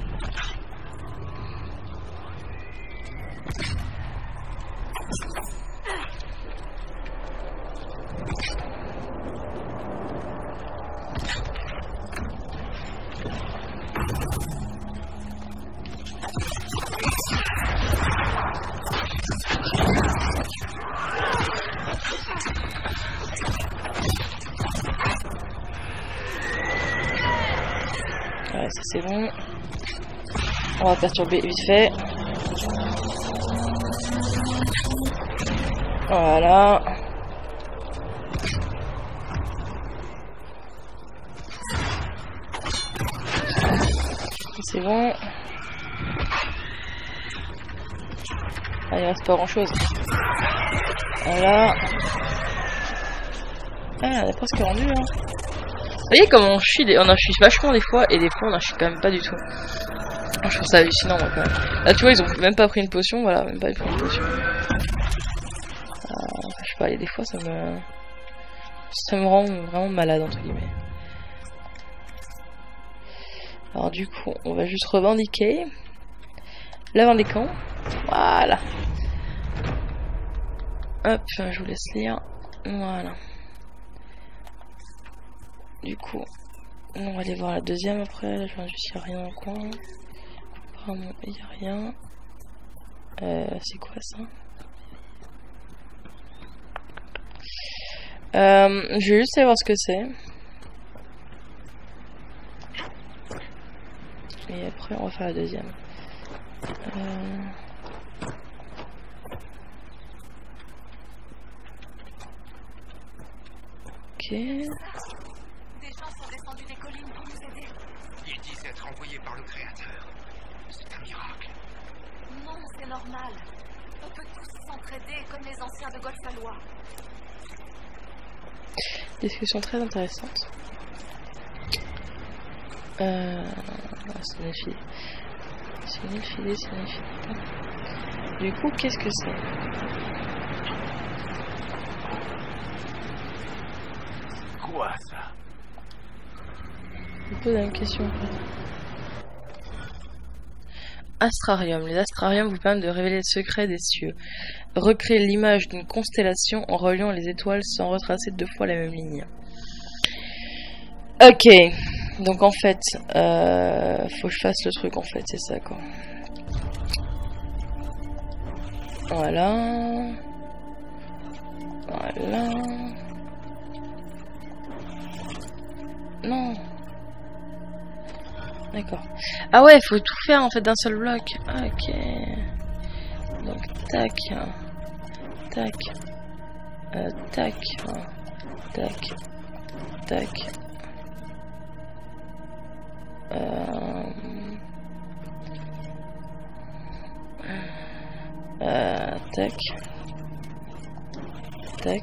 Ouais, ça c'est bon. On va perturber vite fait. Voilà. C'est bon. Ah, il reste pas grand chose. Voilà. Ah, on est presque rendu hein. Vous voyez comme on chie, on en chie vachement des fois, et des fois on en chie quand même pas du tout. Je trouve ça hallucinant moi quand même. Là tu vois ils ont même pas pris une potion, voilà, même pas pris une potion. Euh, je sais pas, et des fois ça me... ça me rend vraiment malade entre guillemets. Alors du coup on va juste revendiquer. L'avant-décamp. Voilà. Hop, je vous laisse lire. Voilà. Du coup, on va aller voir la deuxième après. Là, je vois juste qu'il n'y a rien dans le coin. Apparemment, il n'y a rien. Euh, c'est quoi ça? euh, Je vais juste aller voir ce que c'est. Et après, on va faire la deuxième. Euh... Ok. Des gens sont descendus des collines pour nous aider. Ils disent être envoyés par le Créateur. C'est un miracle. Non, c'est normal. On peut tous s'entraider comme les anciens de Golfalois. Discussion très intéressante. Euh... C'est une fille. C'est une fille, c'est une fille. Du coup, qu'est-ce que c'est? Quoi ça? Je me pose la même question en fait. Astrarium. Les astrariums vous permettent de révéler le secret des cieux. Recréer l'image d'une constellation en reliant les étoiles sans retracer deux fois la même ligne. Ok. Donc en fait, euh, faut que je fasse le truc en fait, c'est ça quoi. Voilà. Voilà. Non. D'accord. Ah ouais, il faut tout faire en fait d'un seul bloc. Ah, ok. Donc tac. Tac. Euh, tac. Tac. Tac. Euh... Euh, tac. Tac.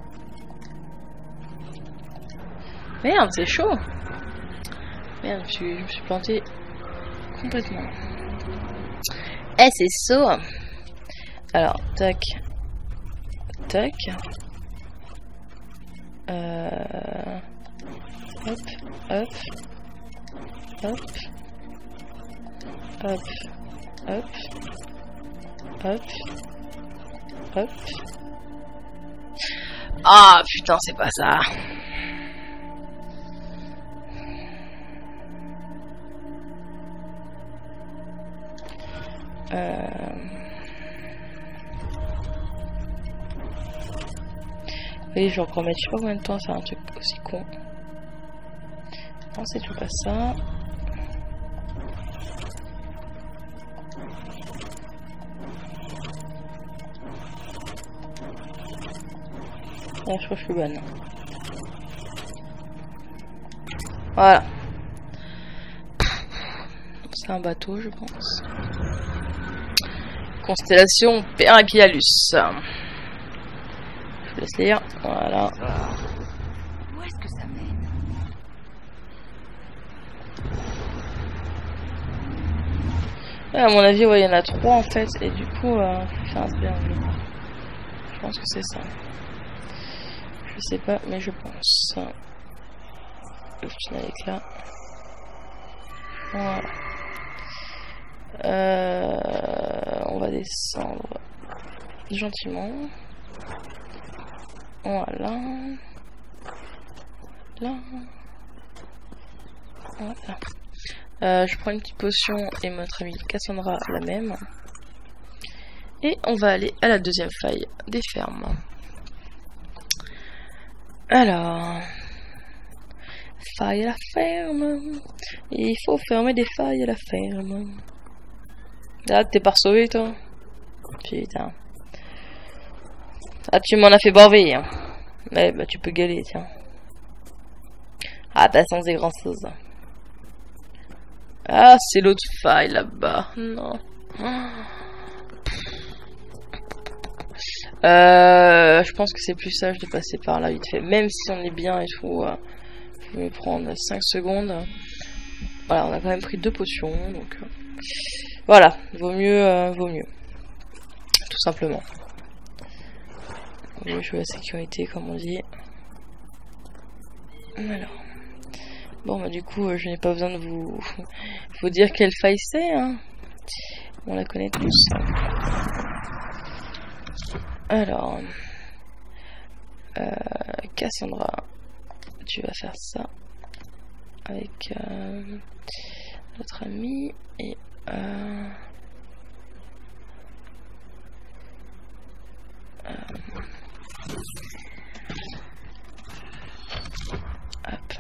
Merde, c'est chaud. Merde, je, suis, je me suis planté complètement. Eh, c'est chaud. Alors, tac. Tac. Euh... Hop, hop. Hop. Hop. Hop. Hop. Hop. Ah putain, c'est pas ça. Euh... Oui, je vais encore mettre je sais pas combien de temps à faire un truc aussi con. Non, c'est tout pas ça. Là, je crois que je suis bonne. Voilà. C'est un bateau, je pense. Constellation Peripialus. Je vous laisse lire. Voilà. Où est-ce que ça mène? Ouais, à mon avis, ouais, il y en a trois en fait. Et du coup, euh, faut faire un triangle. Je pense que c'est ça. Je sais pas, mais je pense. Le petit avec là. Voilà. Euh, on va descendre gentiment. Voilà. Là. Voilà. Euh, je prends une petite potion et notre amie Cassandra la même. Et on va aller à la deuxième faille des fermes. Alors, faille à la ferme. Il faut fermer des failles à la ferme. Ah, t'es pas sauvé toi? Putain. Ah, tu m'en as fait baver. Hein. Mais bah, tu peux gueuler, tiens. Ah, t'as sans des grandes choses. Ah, c'est l'autre faille là-bas. Non. Euh, je pense que c'est plus sage de passer par là vite fait. Même si on est bien et tout. Euh, je vais prendre cinq secondes. Voilà, on a quand même pris deux potions. Donc, euh, voilà, vaut mieux, euh, vaut mieux. Tout simplement. Vaut mieux jouer la sécurité, comme on dit. Alors. Bon, bah, du coup, euh, je n'ai pas besoin de vous, vous dire quelle faille c'est. Hein. On la connaît tous. Alors, euh, Cassandra, tu vas faire ça avec euh, notre ami et euh, euh, hop,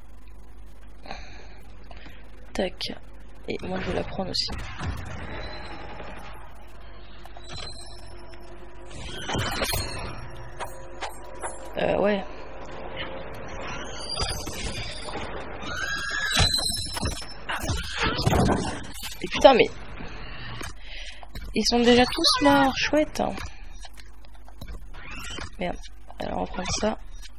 tac, et moi je vais la prendre aussi. Euh, ouais. Et putain, mais... Ils sont déjà tous morts, chouette. Merde, alors on va prendre ça.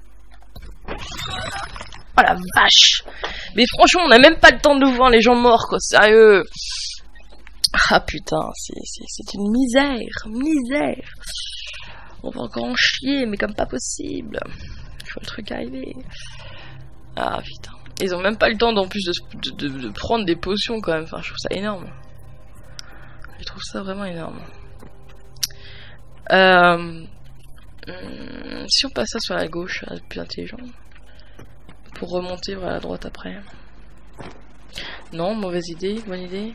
Oh la vache! Mais franchement, on n'a même pas le temps de voir les gens morts, quoi, sérieux! Ah putain, c'est une misère, misère! On va encore en chier, mais comme pas possible. Je vois le truc arriver. Ah putain. Ils ont même pas le temps en plus de, de, de, de prendre des potions quand même. Enfin, je trouve ça énorme. Je trouve ça vraiment énorme. Euh, hum, si on passe ça sur la gauche, c'est plus intelligent. Pour remonter vers la droite après. Non, mauvaise idée, bonne idée.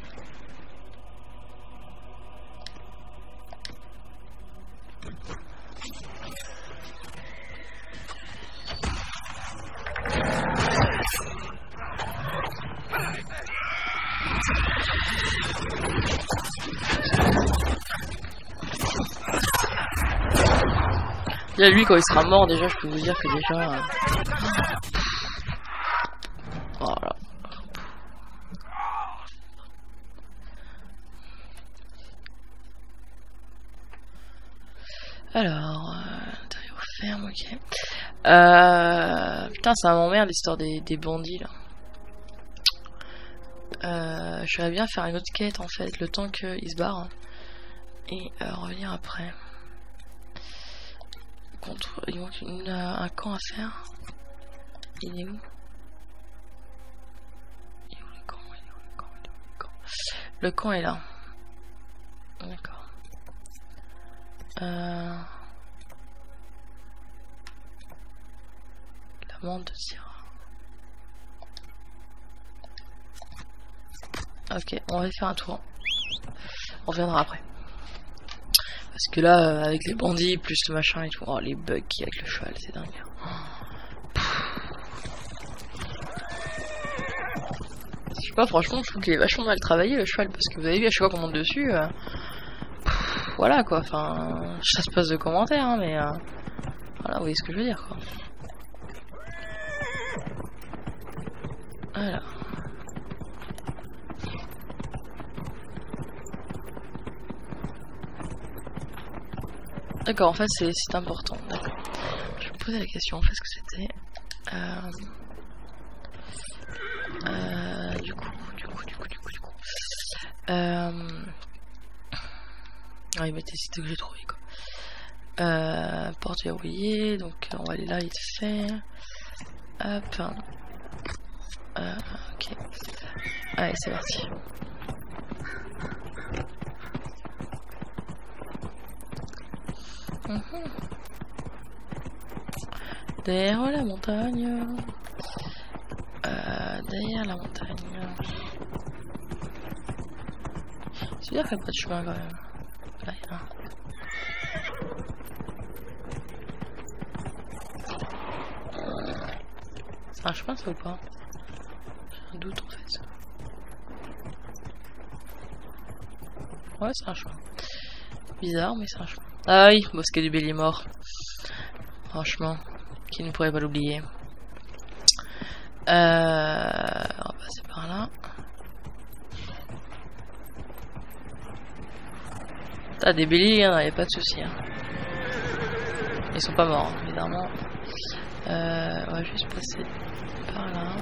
Là, lui, quand il sera mort, déjà, je peux vous dire que déjà... Euh... Voilà. Alors... Euh... Intérieur ferme, ok. Euh... Putain, ça m'emmerde l'histoire des, des bandits, là. Euh... Je vais bien faire une autre quête, en fait, le temps qu'ils se barrent. Et euh, revenir après. Contre, il manque une, euh, un camp à faire. Il est où? Il est où le camp? Il est où le camp? Il est où le camp? Le camp est là. D'accord. Euh... La mante de Syrah. Ok, on va faire un tour. On reviendra après. Parce que là, euh, avec les bandits, plus le machin et tout, oh, les bugs qu'il y a avec le cheval, c'est dingue. Je sais pas, franchement, je trouve qu'il est vachement mal travaillé le cheval, parce que vous avez vu, à chaque fois qu'on monte dessus, euh, pff, voilà quoi, enfin, ça se passe de commentaires, hein, mais euh, voilà, vous voyez ce que je veux dire quoi. Voilà. D'accord, en fait c'est important, d'accord. Je me posais la question, en fait ce que c'était. Euh... Euh... Du coup, du coup, du coup, du coup, du coup. Euh... Ah, il mettait cité que j'ai trouvé quoi. Euh... Porte verrouillée, donc on va aller là, il te fait. Hop. Euh... Ok. Allez, c'est parti. Mmh. Derrière la montagne. Euh, derrière la montagne. C'est-à-dire qu'il n'y a pas de chemin quand même. Là, il y a un. C'est un chemin ça ou pas? J'ai un doute en fait. Ouais, c'est un chemin. Bizarre, mais c'est un chemin. Ah oui, Bosquet du Bélier mort. Franchement, qui ne pourrait pas l'oublier. Euh, on va passer par là. T'as des béliers, il n'y a pas de souci. Hein. Ils sont pas morts, évidemment. Euh, on va juste passer par là.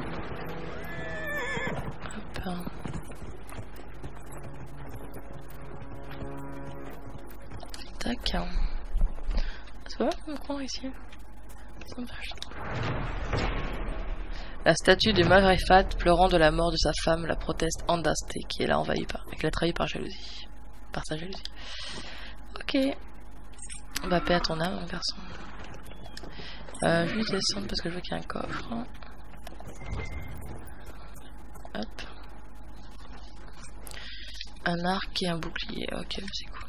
Hop. Tac. C'est pas mal me croire ici. Ça me fâche. La statue de Magrefat pleurant de la mort de sa femme la proteste Andaste qui est là envahie par, qui l'a trahi par jalousie. Par sa jalousie. Ok. Bah paix à ton âme mon garçon. Euh, je vais descendre parce que je veux qu'il y ait un coffre. Hop. Un arc et un bouclier. Ok, c'est cool.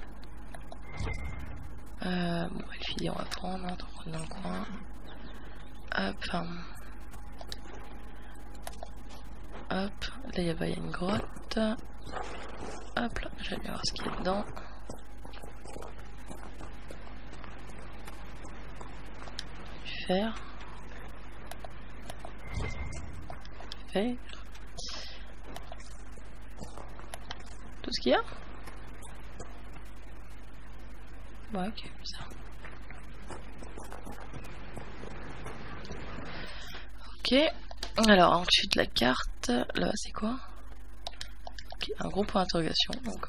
Euh, bon, les filles, on va prendre, hein, on dans le coin. Hop. Hop. Là, il y a une grotte. Hop là, j'allais bien voir ce qu'il y a dedans. Du fer. Fer. Tout ce qu'il y a. Ouais, ok, bizarre. Ok, alors ensuite la carte, là c'est quoi? Ok, un gros point d'interrogation, donc.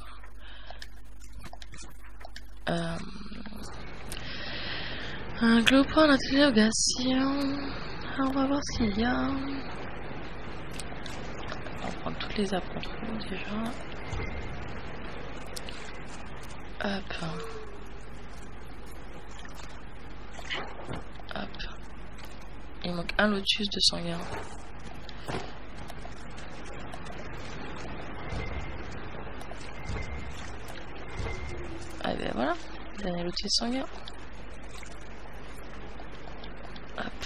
Euh, un gros point d'interrogation. On va voir ce qu'il y a. On va prendre toutes les arbres contre nous déjà. Hop. Hop. Il manque un lotus de sanguin. Ah ben voilà, dernier lotus sanguin. Hop.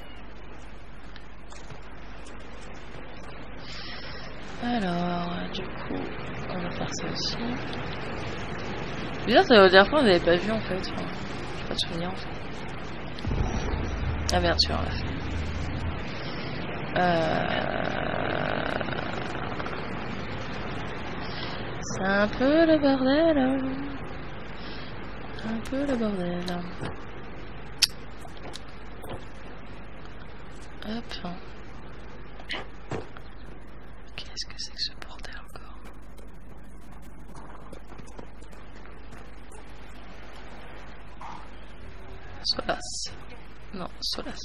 Alors, du coup, on va faire ça aussi. Bizarre, la dernière fois on n'avait pas vu en fait. Enfin, j'ai pas de souvenir en fait. Ah merde, tu vois, on l'a fait. Euh... C'est un peu le bordel. Un peu le bordel. Hop. Qu'est-ce que c'est que ce bordel encore? Solas. Non, Solas.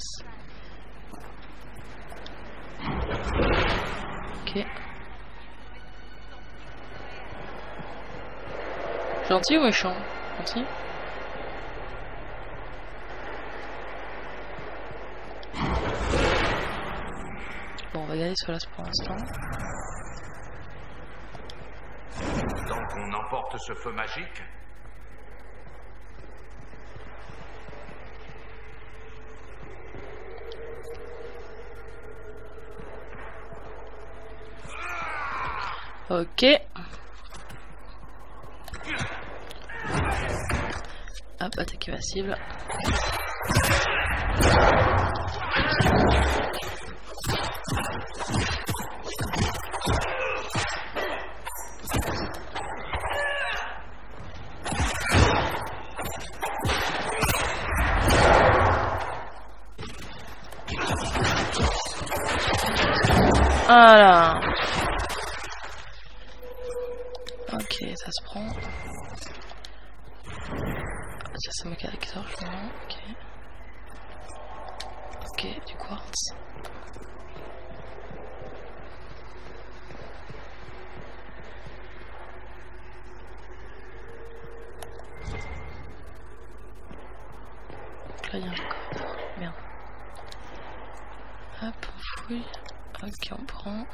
Ok. Gentil ou méchant? Gentil. Bon, on va garder Solas pour l'instant. Donc on emporte ce feu magique? Ok. Hop, attaquer ma cible. Voilà. Ok, ça se prend. Ça c'est ma caractère, je vois. Ok. Ok, du quartz. Donc là il y a un coffre. Merde. Hop, on fouille. Ok, on prend.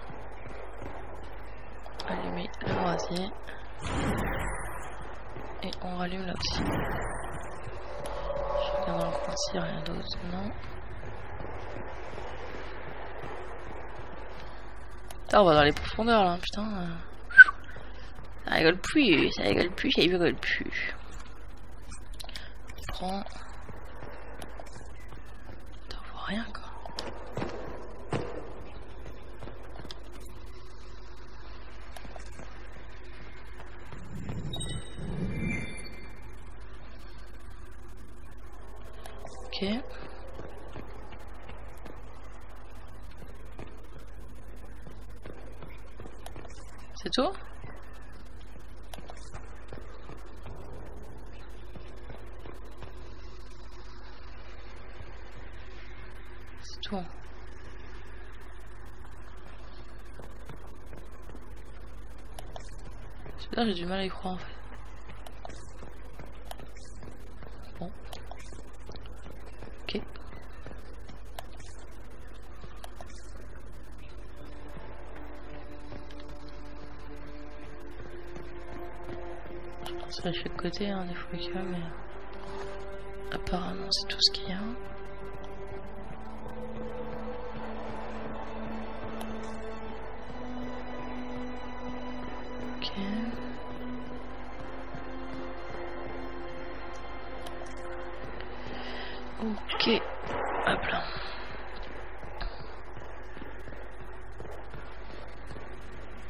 Allumer le brasier. Et on rallume là aussi. Je regarde dans le coin s'il n'y a rien d'autre. Non. Putain, on va dans les profondeurs là, putain. Ça rigole plus, ça rigole plus, ça rigole plus. On prend. Putain, on voit rien quoi. Ok. C'est tout? C'est tout. Là j'ai du mal à y croire en fait. Bon. Ok. Je pense à chaque côté hein, des fois qu'il y a, mais apparemment c'est tout ce qu'il y a. Ok. Ok, hop là.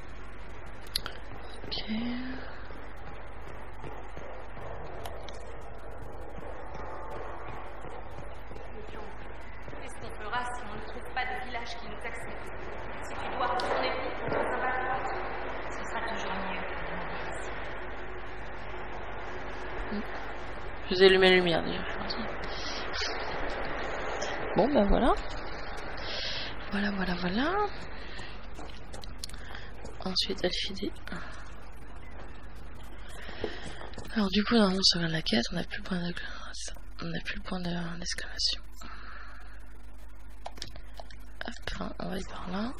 Ok. Je vous ai allumé la lumière déjà. Bon bah voilà. Voilà, voilà, voilà. Ensuite, Alphidé. Alors du coup, normalement, on regarde la quête, on n'a plus le point d'exclamation. On n'a plus le point d'exclamation. Hop, on va aller par là.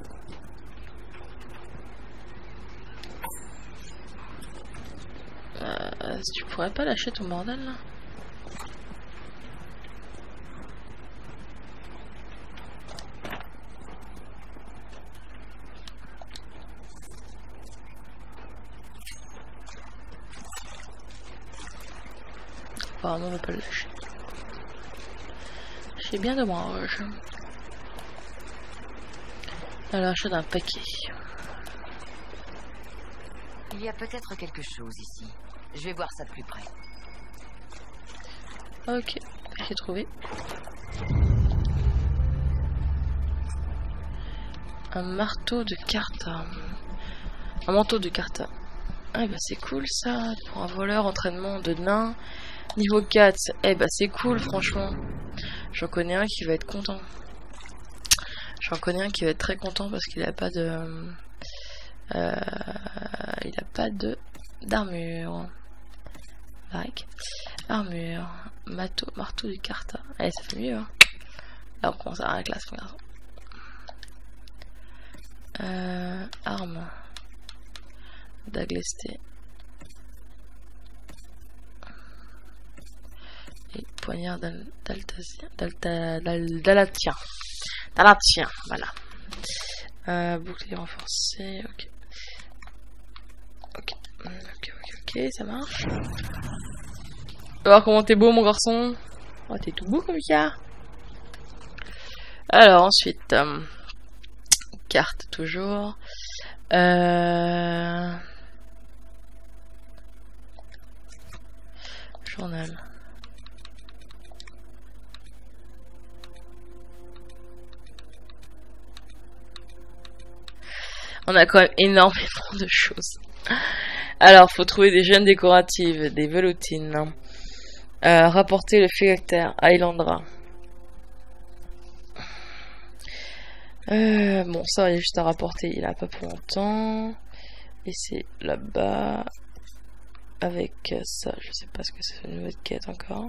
Euh, tu pourrais pas lâcher ton bordel là? Apparemment on va pas le lâcher. C'est bien dommage. À l'achat d'un paquet. Il y a peut-être quelque chose ici. Je vais voir ça de plus près. Ok, j'ai trouvé. Un marteau de Carta. Un manteau de Carta. Ah bah c'est cool ça, pour un voleur entraînement de nain. Niveau quatre, eh bah c'est cool franchement. J'en connais un qui va être content. J'en connais un qui va être très content parce qu'il a pas de... Euh, il a pas de d'armure. Like. Armure. Marteau, marteau du Carta. Allez, ça fait mieux. Hein. Là, on commence à la classe, mon garçon. Euh, arme. D'aglesté. Et poignard d'Altatien. D'Alatien. D'Alatien, voilà. Euh, bouclier renforcé, ok. Ok, ok, ok, ok, ça marche. On va voir comment t'es beau, mon garçon. Oh, t'es tout beau comme ça. Alors, ensuite, euh, carte toujours. Euh... Journal. On a quand même énormément de choses. Alors, faut trouver des gemmes décoratives, des veloutines. Euh, rapporter le phylactère à Ilandra. Euh, bon, ça, il y a juste à rapporter. Il a pas pour longtemps. Et c'est là-bas. Avec ça, je sais pas ce que c'est une nouvelle quête encore.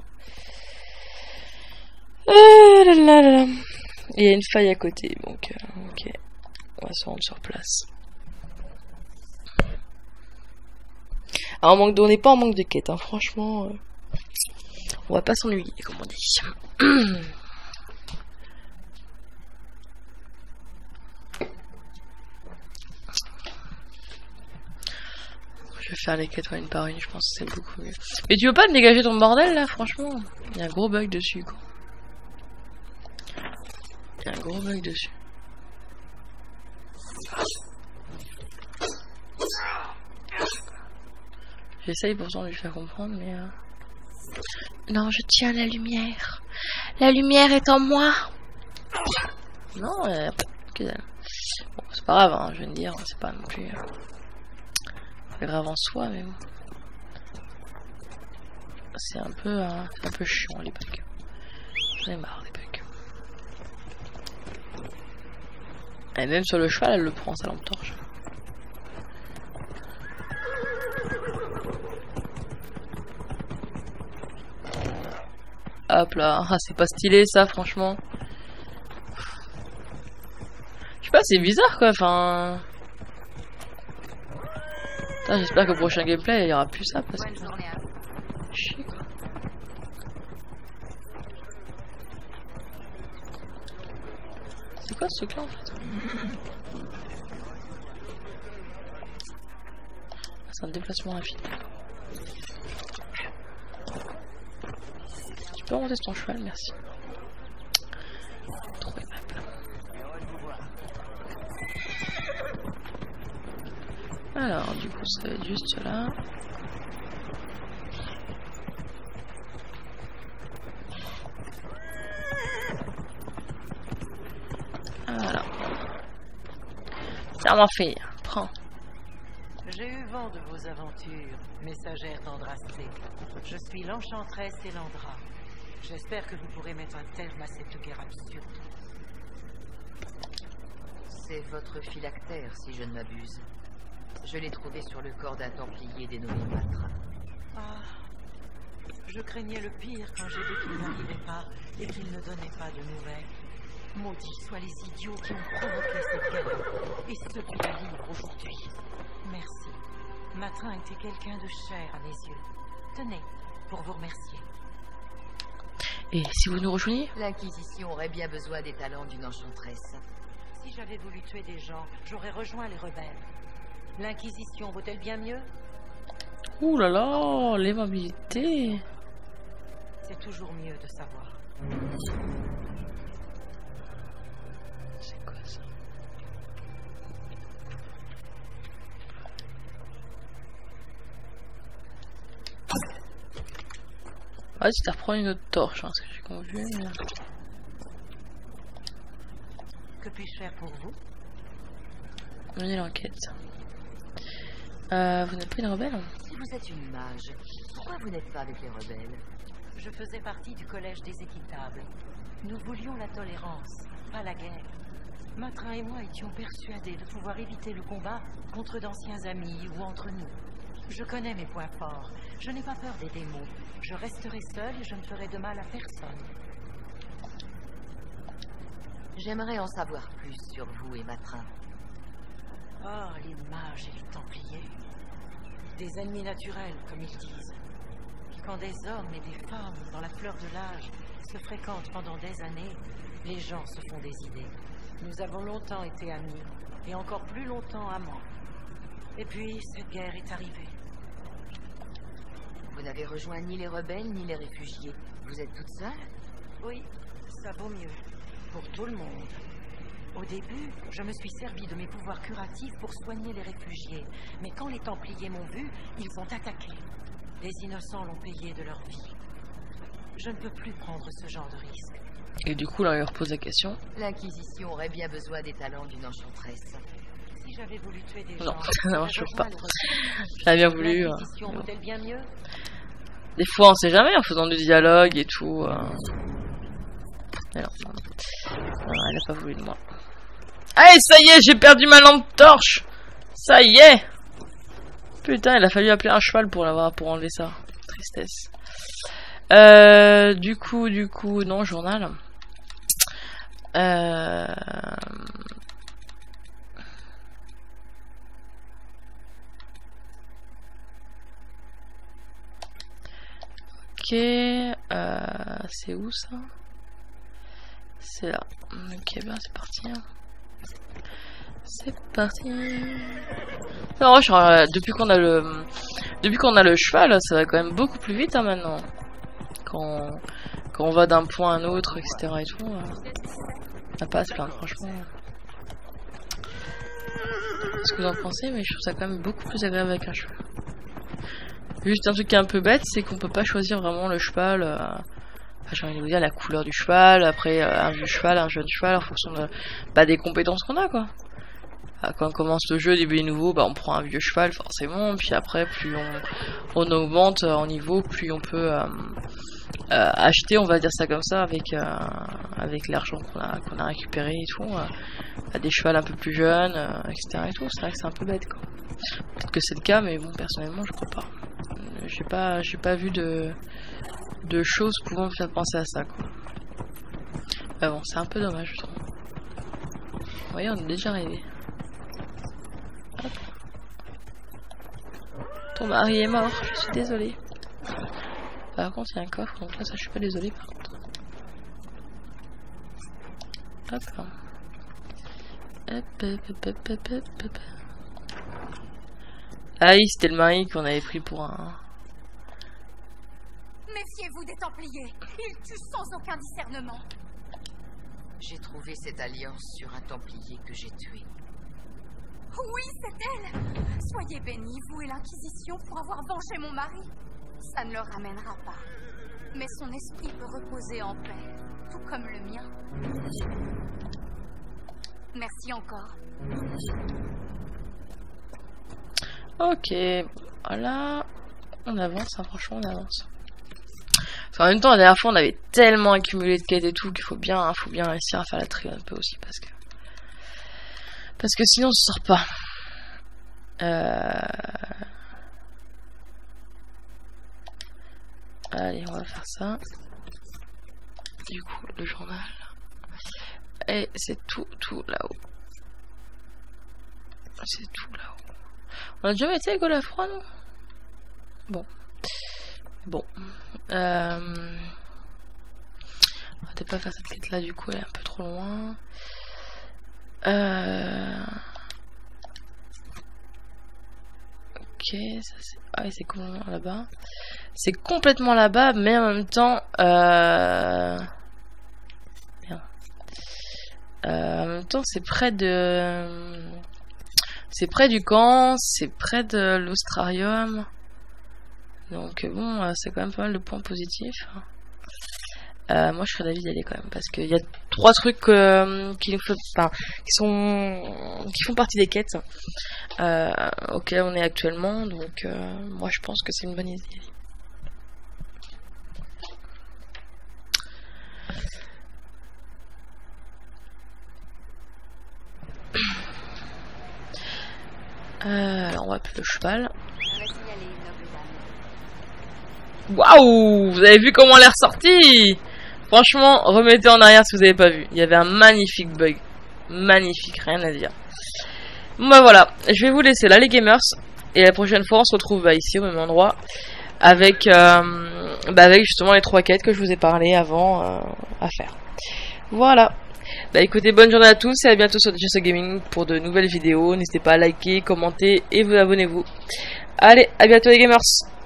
Euh, là, là, là. Il y a une faille à côté, donc euh, ok. On va se rendre sur place. Alors, on, manque, on n'est pas en manque de quête, hein. Franchement. Euh, on va pas s'ennuyer, comme on dit. Je vais faire les quêtes une par une, je pense que c'est beaucoup mieux. Mais tu veux pas te dégager ton bordel là, franchement? Il y a un gros bug dessus, quoi. Il y a un gros bug dessus. J'essaye pourtant de lui faire comprendre, mais... Euh... Non, je tiens la lumière. La lumière est en moi. Non, euh... que dalle. Bon, c'est pas grave, hein, je vais me dire, c'est pas non plus... Euh... C'est grave en soi, mais bon. C'est un peu... Euh... un peu chiant, les bugs. J'en ai marre des bugs. Et même sur le cheval, elle le prend, sa lampe torche. Hop là, ah, c'est pas stylé ça, franchement. Je sais pas, c'est bizarre quoi, enfin... J'espère qu'au prochain gameplay il y aura plus ça parce que... Chier quoi. C'est quoi ce truc là en fait? C'est un déplacement rapide. Tu peux remonter sur ton cheval, merci. Trouver map. Alors, du coup, ça va être juste là. Voilà. Tiens, ma fille, prends. J'ai eu vent de vos aventures, messagère d'Andrasté. Je suis l'enchanteresse Elandra. J'espère que vous pourrez mettre un terme à cette guerre absurde. C'est votre phylactère, si je ne m'abuse. Je l'ai trouvé sur le corps d'un templier dénommé Matra. Ah, je craignais le pire quand j'ai vu qu'il n'arrivait pas et qu'il ne donnait pas de nouvelles. Maudits soient les idiots qui ont provoqué cette guerre et ceux qui la livrent aujourd'hui. Merci. Matrin était quelqu'un de cher à mes yeux. Tenez, pour vous remercier. Et si vous nous rejoignez? L'Inquisition aurait bien besoin des talents d'une enchanteresse. Si j'avais voulu tuer des gens, j'aurais rejoint les rebelles. L'Inquisition vaut-elle bien mieux? Ouh là là, l'aimabilité. C'est toujours mieux de savoir. C'est quoi ça? Ah, tu t'as reprendre une autre torche, hein, ce que j'ai convu. Mais... Que puis-je faire pour vous? Menez l'enquête. Euh, vous n'êtes pas une rebelle? Si vous êtes une mage, pourquoi vous n'êtes pas avec les rebelles? Je faisais partie du collège des équitables. Nous voulions la tolérance, pas la guerre. Matrin et moi étions persuadés de pouvoir éviter le combat contre d'anciens amis ou entre nous. Je connais mes points forts. Je n'ai pas peur des démons. Je resterai seule et je ne ferai de mal à personne. J'aimerais en savoir plus sur vous et Matrin. Oh, les mages et les templiers. Des ennemis naturels, comme ils disent. Quand des hommes et des femmes, dans la fleur de l'âge, se fréquentent pendant des années, les gens se font des idées. Nous avons longtemps été amis, et encore plus longtemps amants. Et puis, cette guerre est arrivée. Vous n'avez rejoint ni les rebelles, ni les réfugiés. Vous êtes toute seule? Oui, ça vaut mieux. Pour tout le monde. Au début, je me suis servi de mes pouvoirs curatifs pour soigner les réfugiés. Mais quand les Templiers m'ont vu, ils ont attaqué. Les innocents l'ont payé de leur vie. Je ne peux plus prendre ce genre de risque. Et du coup, là, il leur pose la question. L'Inquisition aurait bien besoin des talents d'une enchanteresse. Si j'avais voulu tuer des non, gens... ça ne marche pas. J'avais bien voulu... L'Inquisition euh, vaut-elle bien mieux? Des fois, on sait jamais, en faisant du dialogue et tout. Euh... Mais non, non. Non, elle a pas voulu de moi. Allez, ça y est, j'ai perdu ma lampe torche. Ça y est. Putain, il a fallu appeler un cheval pour l'avoir, pour enlever ça. Tristesse. Euh, du coup, du coup, non, journal. Euh... Ok, euh, c'est où ça? C'est là. Ok, bien, c'est parti. C'est parti. Non, je, euh, depuis qu'on a le, depuis qu'on a le cheval, ça va quand même beaucoup plus vite hein, maintenant. Quand, quand on va d'un point à un autre, et cetera et tout. Euh, ça passe plein, franchement. Ce que vous en pensez, mais je trouve ça quand même beaucoup plus agréable avec un cheval. Juste un truc qui est un peu bête, c'est qu'on peut pas choisir vraiment le cheval. Euh, enfin, j'ai envie de vous dire la couleur du cheval, après euh, un vieux cheval, un jeune cheval, en fonction de, bah, des compétences qu'on a, quoi. Euh, quand on commence le jeu, début nouveau, bah, on prend un vieux cheval, forcément, puis après, plus on, on augmente en niveau, plus on peut euh, euh, acheter, on va dire ça comme ça, avec, euh, avec l'argent qu'on a, qu'on a récupéré et tout. Euh, des chevals un peu plus jeunes, euh, et cetera et tout. C'est vrai que c'est un peu bête, quoi. Peut-être que c'est le cas, mais bon, personnellement, je crois pas. J'ai pas, j'ai pas vu de, de choses pouvant me faire penser à ça, quoi. Bah bon, c'est un peu dommage, je trouve. Vous voyez, on est déjà arrivé. Hop. Ton mari est mort, je suis désolée. Par contre, il y a un coffre, donc là, ça, je suis pas désolée, par contre. Hop. Hop, hop, hop, hop, hop, hop, hop. Ah oui, c'était le mari qu'on avait pris pour un... Méfiez-vous des Templiers. Ils tuent sans aucun discernement. J'ai trouvé cette alliance sur un Templier que j'ai tué. Oui, c'est elle. Soyez bénis, vous et l'Inquisition, pour avoir vengé mon mari. Ça ne le ramènera pas. Mais son esprit peut reposer en paix, tout comme le mien. Merci encore. Ok, voilà. On avance, hein, franchement, on avance. Parce qu'en même temps, la dernière fois, on avait tellement accumulé de quêtes et tout qu'il faut bien, hein, faut bien réussir à faire la tri un peu aussi, parce que parce que sinon, on se sort pas. Euh... Allez, on va faire ça. Du coup, le journal. Et c'est tout, tout là-haut. C'est tout là-haut. On a déjà été à Golafroy, non? Bon. Bon. Euh... On va peut-être pas faire cette quête là, du coup, elle est un peu trop loin. Euh... Ok, ça c'est... Ah oui, c'est complètement là-bas. C'est complètement là-bas, mais en même temps... Euh... Bien. Euh, en même temps, c'est près de... C'est près du camp, c'est près de l'Austrarium. Donc bon, c'est quand même pas mal de points positifs. Euh, moi, je serais d'avis d'y aller quand même, parce qu'il y a trois trucs euh, qui, nous fait, enfin, qui sont, qui font partie des quêtes euh, auxquelles on est actuellement. Donc, euh, moi, je pense que c'est une bonne idée. Euh, alors, on va appeler le cheval. Waouh! Vous avez vu comment elle est ressortie? Franchement, remettez en arrière si vous n'avez pas vu. Il y avait un magnifique bug. Magnifique, rien à dire. Bon bah voilà, je vais vous laisser là les gamers. Et la prochaine fois, on se retrouve bah, ici au même endroit. Avec, euh, bah, avec justement les trois quêtes que je vous ai parlé avant euh, à faire. Voilà. Bah écoutez, bonne journée à tous et à bientôt sur Just Gaming pour de nouvelles vidéos. N'hésitez pas à liker, commenter et vous abonnez-vous. Allez, à bientôt les gamers.